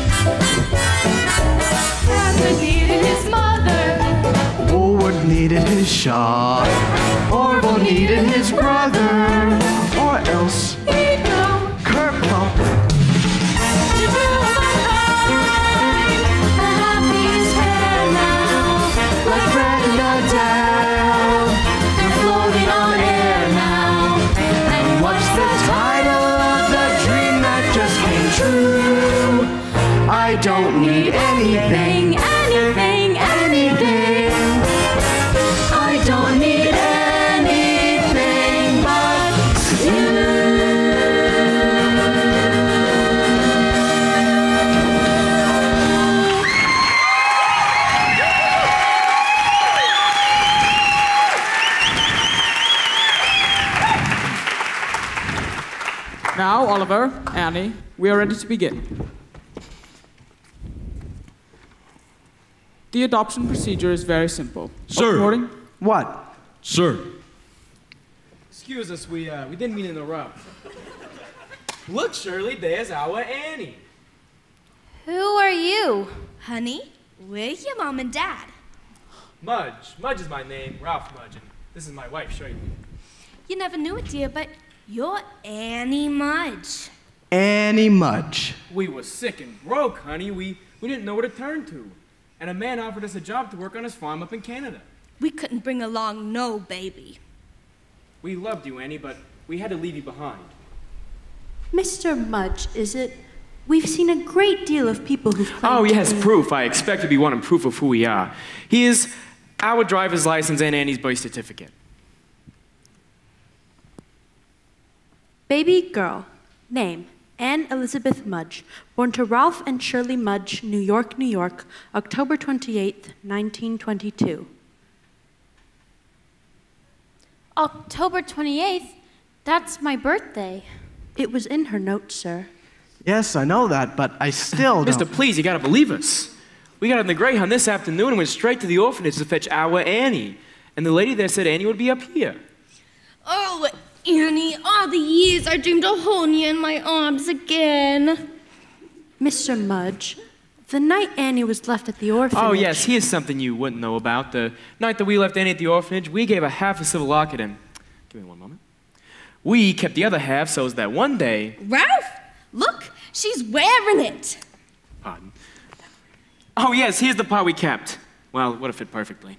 Catherine needed his mother. Woolward needed his shop. Orville needed his brother. Or else Kerplunk. The happiest paradise. I don't need anything, anything, anything. I don't need anything but you. Now, Oliver, Annie, we are ready to begin. The adoption procedure is very simple. Sir. According... What? Sir. Excuse us, we didn't mean to interrupt. Look, Shirley, there's our Annie. Who are you? Honey, where's your mom and dad? Mudge. Mudge is my name, Ralph Mudge, and this is my wife, Shirley. You never knew it, dear, but you're Annie Mudge. Annie Mudge. We were sick and broke, honey. We didn't know where to turn to. And a man offered us a job to work on his farm up in Canada. We couldn't bring along no baby. We loved you, Annie, but we had to leave you behind. Mr. Mudge, is it? We've seen a great deal of people who've claimed Oh, yes, to be... proof. I expect to be wanting proof of who we are. He is our driver's license and Annie's birth certificate. Baby girl. Name, Anne Elizabeth Mudge. Born to Ralph and Shirley Mudge, New York, New York, October 28th, 1922. October 28th? That's my birthday. It was in her note, sir. Yes, I know that, but I still don't... Mister, please, you gotta believe us. We got on the Greyhound this afternoon and went straight to the orphanage to fetch our Annie. And the lady there said Annie would be up here. Oh, Annie, all the years I dreamed of holding you in my arms again. Mr. Mudge, the night Annie was left at the orphanage... Oh, yes, here's something you wouldn't know about. The night that we left Annie at the orphanage, we gave her half a silver locket and... Give me one moment. We kept the other half so that one day... Ralph, look, she's wearing it. Pardon. Oh, yes, here's the part we kept. Well, it would have fit perfectly.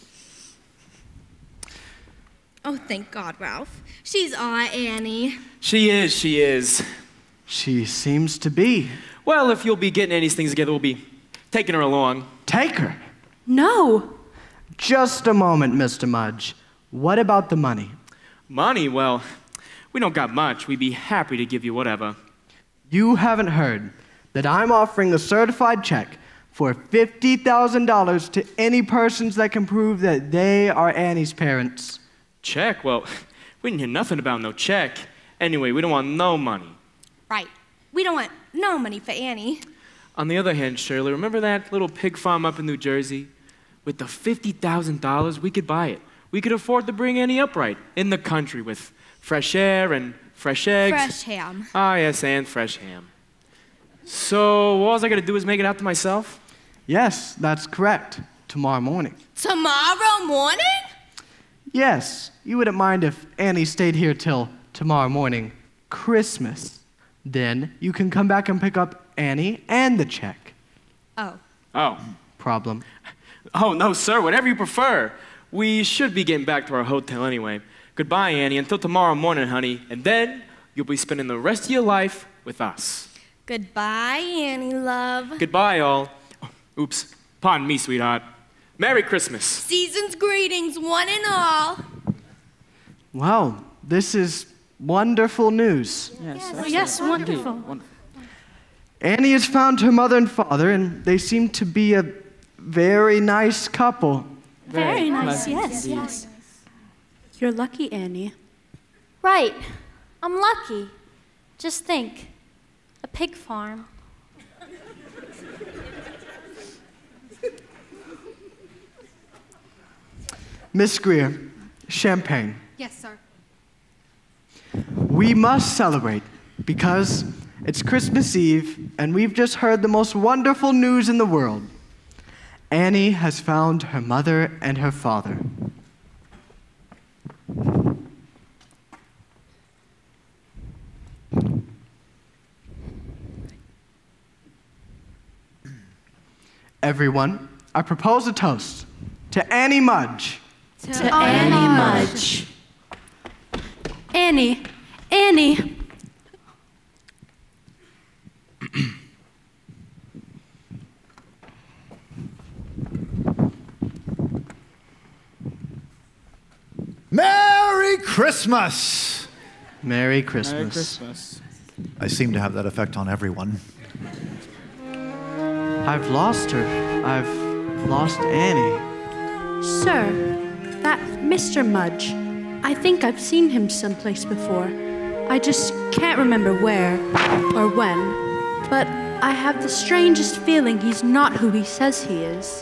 Oh, thank God, Ralph. She's our Annie. She is, she is. She seems to be. Well, if you'll be getting Annie's things together, we'll be taking her along. Take her? No. Just a moment, Mr. Mudge. What about the money? Money? Well, we don't got much. We'd be happy to give you whatever. You haven't heard that I'm offering a certified check for $50,000 to any persons that can prove that they are Annie's parents. Check? Well, we didn't hear nothing about no check. Anyway, we don't want no money. Right. We don't want no money for Annie. On the other hand, Shirley, remember that little pig farm up in New Jersey? With the $50,000, we could buy it. We could afford to bring Annie up right in the country with fresh air and fresh eggs. Fresh ham. Ah, yes, and fresh ham. So, all I gotta do is make it out to myself? Yes, that's correct. Tomorrow morning. Tomorrow morning? Yes. You wouldn't mind if Annie stayed here till tomorrow morning, Christmas. Then you can come back and pick up Annie and the check. Oh. Oh. Problem. Oh, no, sir, whatever you prefer. We should be getting back to our hotel anyway. Goodbye, Annie, until tomorrow morning, honey. And then you'll be spending the rest of your life with us. Goodbye, Annie, love. Goodbye, all. Oh, oops. Pardon me, sweetheart. Merry Christmas. Season's greetings, one and all. Wow, this is wonderful news. Yes, wonderful. Annie has found her mother and father, and they seem to be a very nice couple. Very nice, yes. You're lucky, Annie. Right. I'm lucky. Just think. A pig farm. Miss Greer, champagne. Yes, sir. We must celebrate because it's Christmas Eve and we've just heard the most wonderful news in the world. Annie has found her mother and her father. Everyone, I propose a toast to Annie Mudge. To Annie Mudge. Annie. Christmas! Merry Christmas. Merry Christmas. I seem to have that effect on everyone. I've lost her. I've lost Annie. Sir, that Mr. Mudge, I think I've seen him someplace before. I just can't remember where or when, but I have the strangest feeling he's not who he says he is.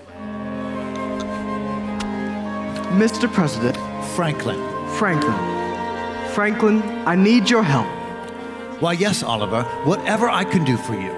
Mr. President. Franklin. Franklin, I need your help. Why, yes, Oliver. Whatever I can do for you.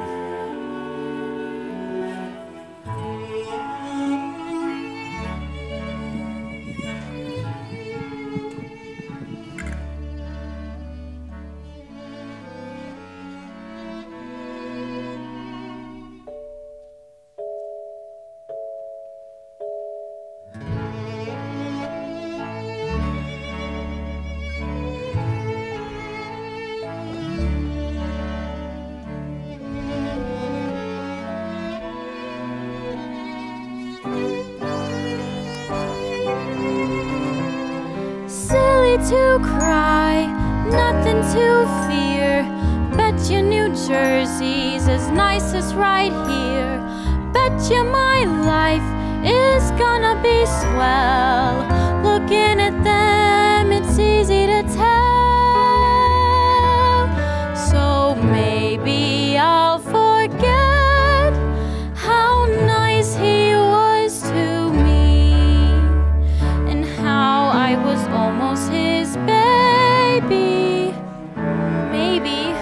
To cry, nothing to fear. Bet you New Jersey's as nice as right here. Bet you my life is gonna be swell. Looking at them, it's easy to tell. So maybe I'll forget how nice he was to me and how I was almost his baby, maybe.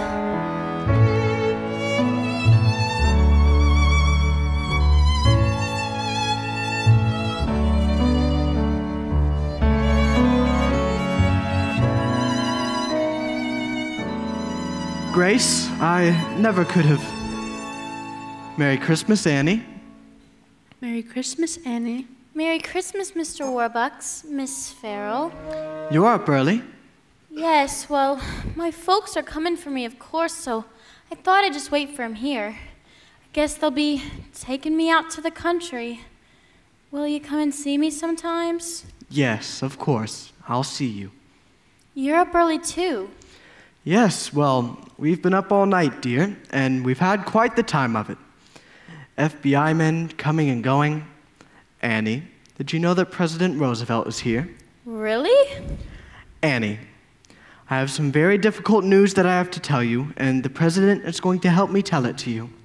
Grace, I never could have. Merry Christmas, Annie. Merry Christmas, Annie. Merry Christmas, Mr. Warbucks, Miss Farrell. You're up early. Yes, well, my folks are coming for me, of course, so I thought I'd just wait for them here. I guess they'll be taking me out to the country. Will you come and see me sometimes? Yes, of course. I'll see you. You're up early, too. Yes, well, we've been up all night, dear, and we've had quite the time of it. FBI men coming and going. Annie, did you know that President Roosevelt is here? Really? Annie, I have some very difficult news that I have to tell you, and the President is going to help me tell it to you.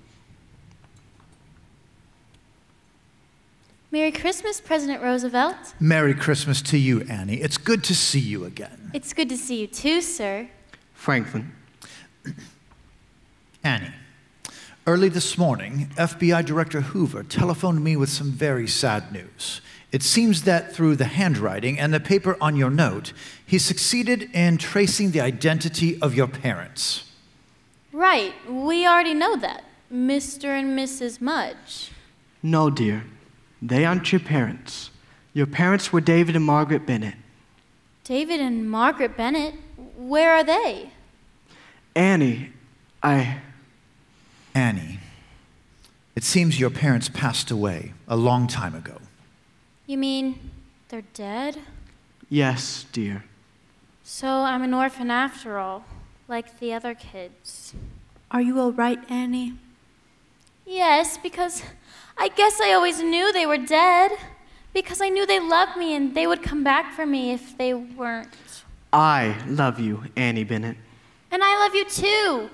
Merry Christmas, President Roosevelt. Merry Christmas to you, Annie. It's good to see you again. It's good to see you too, sir. Franklin. Annie, early this morning, FBI Director Hoover telephoned me with some very sad news. It seems that through the handwriting and the paper on your note, he succeeded in tracing the identity of your parents. Right, we already know that. Mr. and Mrs. Mudge. No, dear. They aren't your parents. Your parents were David and Margaret Bennett. David and Margaret Bennett? Where are they? Annie, Annie, it seems your parents passed away a long time ago. You mean they're dead? Yes, dear. So I'm an orphan after all, like the other kids. Are you all right, Annie? Yes, because I guess I always knew they were dead. Because I knew they loved me and they would come back for me if they weren't. I love you, Annie Bennett. And I love you too.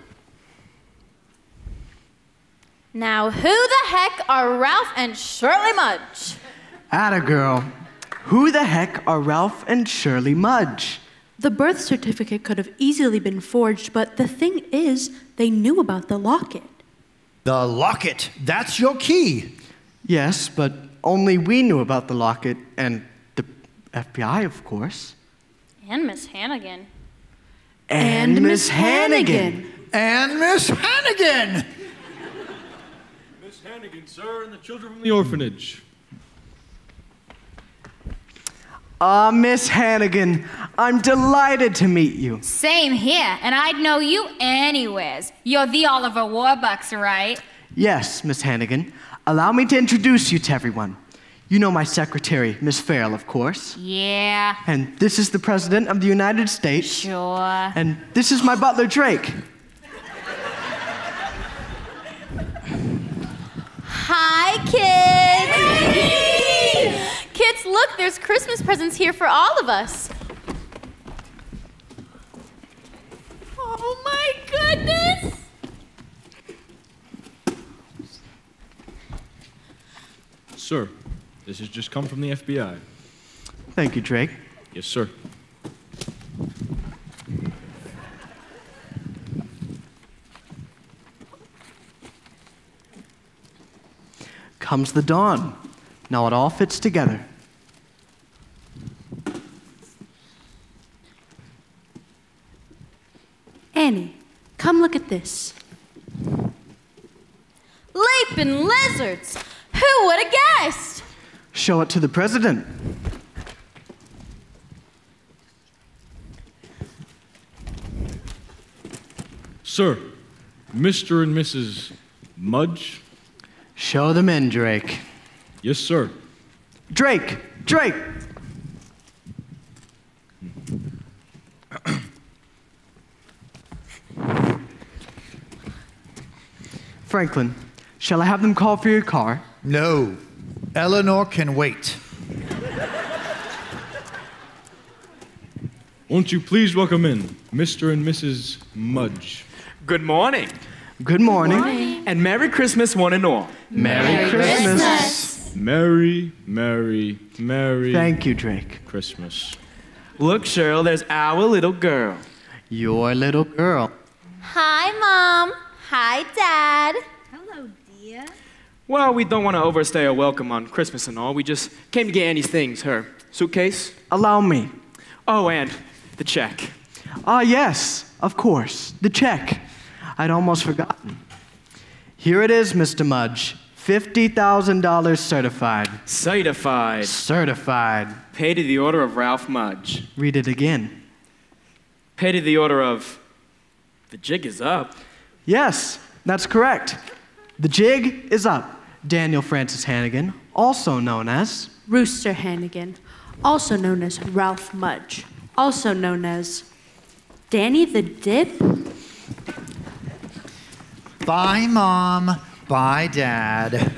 Now, who the heck are Ralph and Shirley Mudge? Atta girl. Who the heck are Ralph and Shirley Mudge? The birth certificate could have easily been forged, but the thing is, they knew about the locket. The locket, that's your key. Yes, but only we knew about the locket, and the FBI, of course. And Miss Hannigan. And Miss Hannigan. And Miss Hannigan. Miss Hannigan, sir, and the children from the orphanage. Miss Hannigan, I'm delighted to meet you. Same here, and I'd know you anywheres. You're the Oliver Warbucks, right? Yes, Miss Hannigan. Allow me to introduce you to everyone. You know my secretary, Miss Farrell, of course. Yeah. And this is the President of the United States. Sure. And this is my butler, Drake. Hi, kids! Kids, look, there's Christmas presents here for all of us. Oh my goodness! Sir, this has just come from the FBI. Thank you, Drake. Yes, sir. Comes the dawn. Now it all fits together. Annie, come look at this. Leaping lizards! Who would have guessed? Show it to the president. Sir, Mr. and Mrs. Mudge? Show them in, Drake. Yes, sir. Drake! Drake! Franklin, shall I have them call for your car? No. Eleanor can wait. Won't you please welcome in Mr. and Mrs. Mudge? Good morning. Good morning. And Merry Christmas, one and all. Merry Christmas. Merry, merry, merry. Thank you, Drake. Christmas. Look, Cheryl, there's our little girl. Your little girl. Hi, Mom. Hi, Dad. Hello, dear. Well, we don't want to overstay our welcome on Christmas and all. We just came to get Annie's things, her suitcase. Allow me. Oh, and the check. Ah, yes, of course. The check. I'd almost forgotten. Here it is, Mr. Mudge. $50,000 certified. Certified. Certified. Paid to the order of Ralph Mudge. Read it again. Paid to the order of... The jig is up. Yes, that's correct. The jig is up. Daniel Francis Hannigan, also known as... Rooster Hannigan, also known as Ralph Mudge, also known as Danny the Dip. Bye, Mom. Bye, Dad.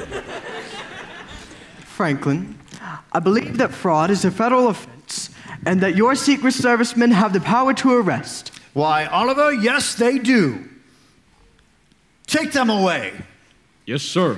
Franklin, I believe that fraud is a federal offense and that your Secret Servicemen have the power to arrest. Why, Oliver, yes, they do. Take them away. Yes, sir.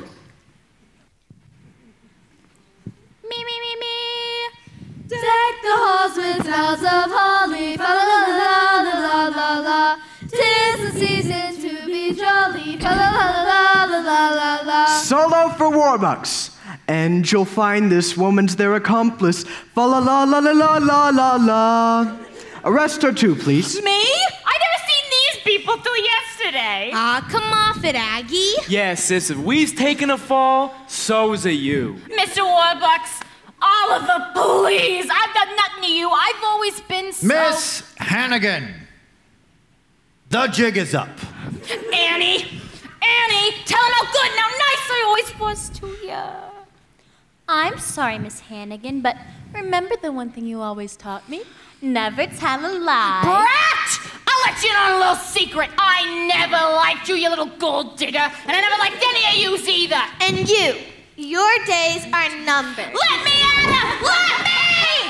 Deck the halls with boughs of holly, fa la la la la la la. 'Tis the season to be jolly, fa la la la la la la. Solo for Warbucks. And you'll find this woman's their accomplice. Fa la la la la la la la la. Arrest her too, please. Me? I never seen these people till yesterday. Come off it, Aggie. Yeah, sis, if we's taking a fall, so's are you. Mr. Warbucks, Oliver, please. I've done nothing to you. I've always been so... Miss Hannigan, the jig is up. Annie, tell him how good and how nice I always was to you. I'm sorry, Miss Hannigan, but remember the one thing you always taught me? Never tell a lie. Brat! I'll let you in on a little secret. I never liked you, you little gold digger, and I never liked any of yous either. And you, your days are numbered. Let me at him! Let me!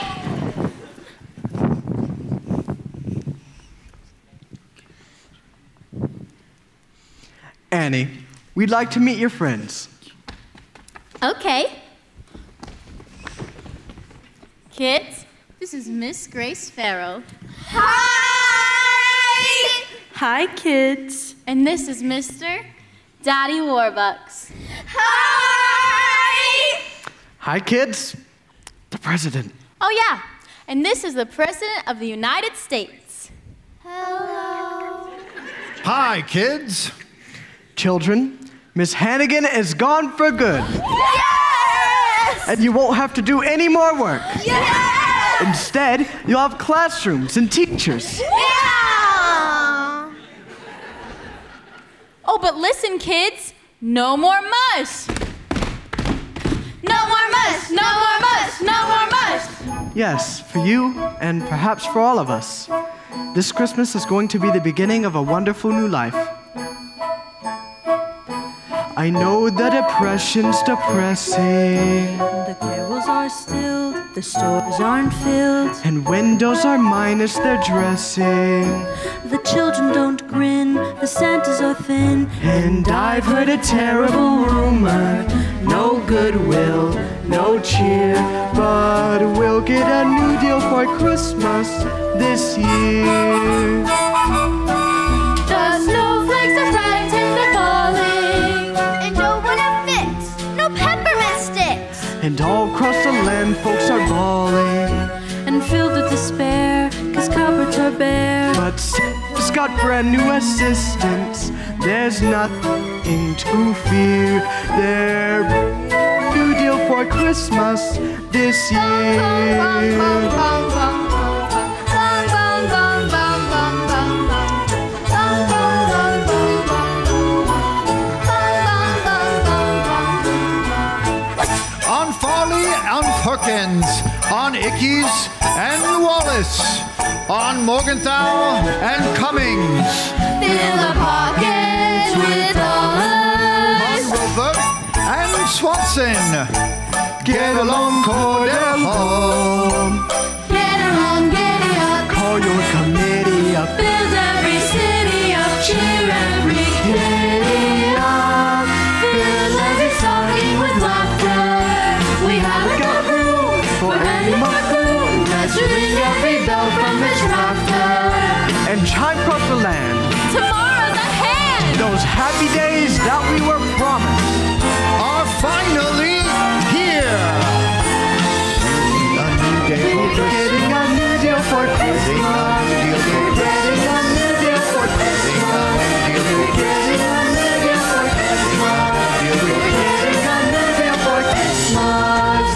Annie, we'd like to meet your friends. Okay. Kids, this is Miss Grace Farrell. Hi! Hi, kids. And this is Mr. Daddy Warbucks. Hi! Hi, kids. The president. Oh, yeah. And this is the President of the United States. Hello. Hi, kids. Children, Miss Hannigan is gone for good. Yes! And you won't have to do any more work. Yes! Instead, you'll have classrooms and teachers. Yeah! Oh, but listen, kids. No more muss. No more muss. No No more mush, no more mush. Yes, for you and perhaps for all of us. This Christmas is going to be the beginning of a wonderful new life. I know the depression's depressing. The carols are stilled, the stores aren't filled, and windows are minus their dressing. The children don't grin, the Santas are thin, and I've heard a terrible rumor. No goodwill, no cheer, but we'll get a new deal for Christmas this year. The snowflakes are frightened, they're falling, and no one to fix, no peppermint sticks. And all across the land, folks are bawling and filled with despair, 'cause cupboards are bare. But Santa's got brand new assistants. There's nothing to fear. They're new deal for Christmas this year. On Farley, on Perkins, on Ickes and Wallace, on Morgenthau and Cummings. Fill the pockets with dollars. On Rover and Swanson. Get along, Cordell home. Get along, giddy up. Call your committee up. Build every city up. Cheer every kitty up. Fill every stocking with laughter. We haven't got room for any more food. Let's ring every bell from its rafter. And chime across the land. Tomorrow's at hand. Those happy days that we were promised are finally here. A new day for Christmas. Getting a new deal for Christmas. Getting a new deal for Christmas. Getting a new deal for Christmas. Getting a new deal for Christmas.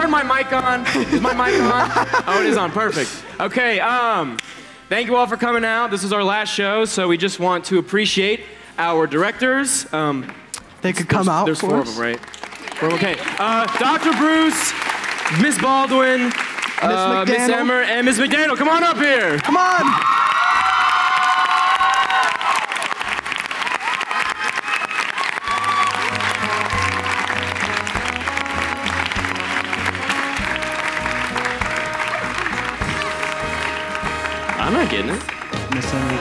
turn my mic on? Is my mic on? Oh, it is on. Perfect. Okay. Thank you all for coming out. This is our last show, so we just want to appreciate our directors. They could come out. There's four of them, right? Okay. Dr. Bruce, Miss Baldwin, Miss Emmer, and Miss McDaniel. Come on up here. Come on. I'm not getting it. Miss Emily.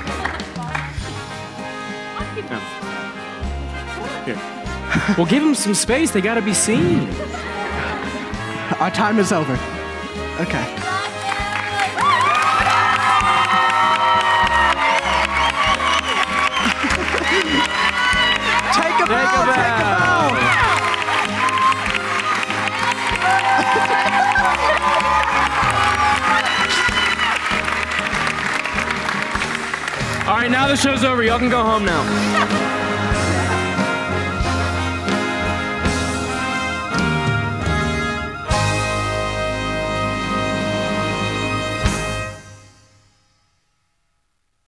No. Here. Well, give them some space. They gotta be seen. Our time is over. Okay. Take a bow. Take a bow. All right, now the show's over. Y'all can go home now.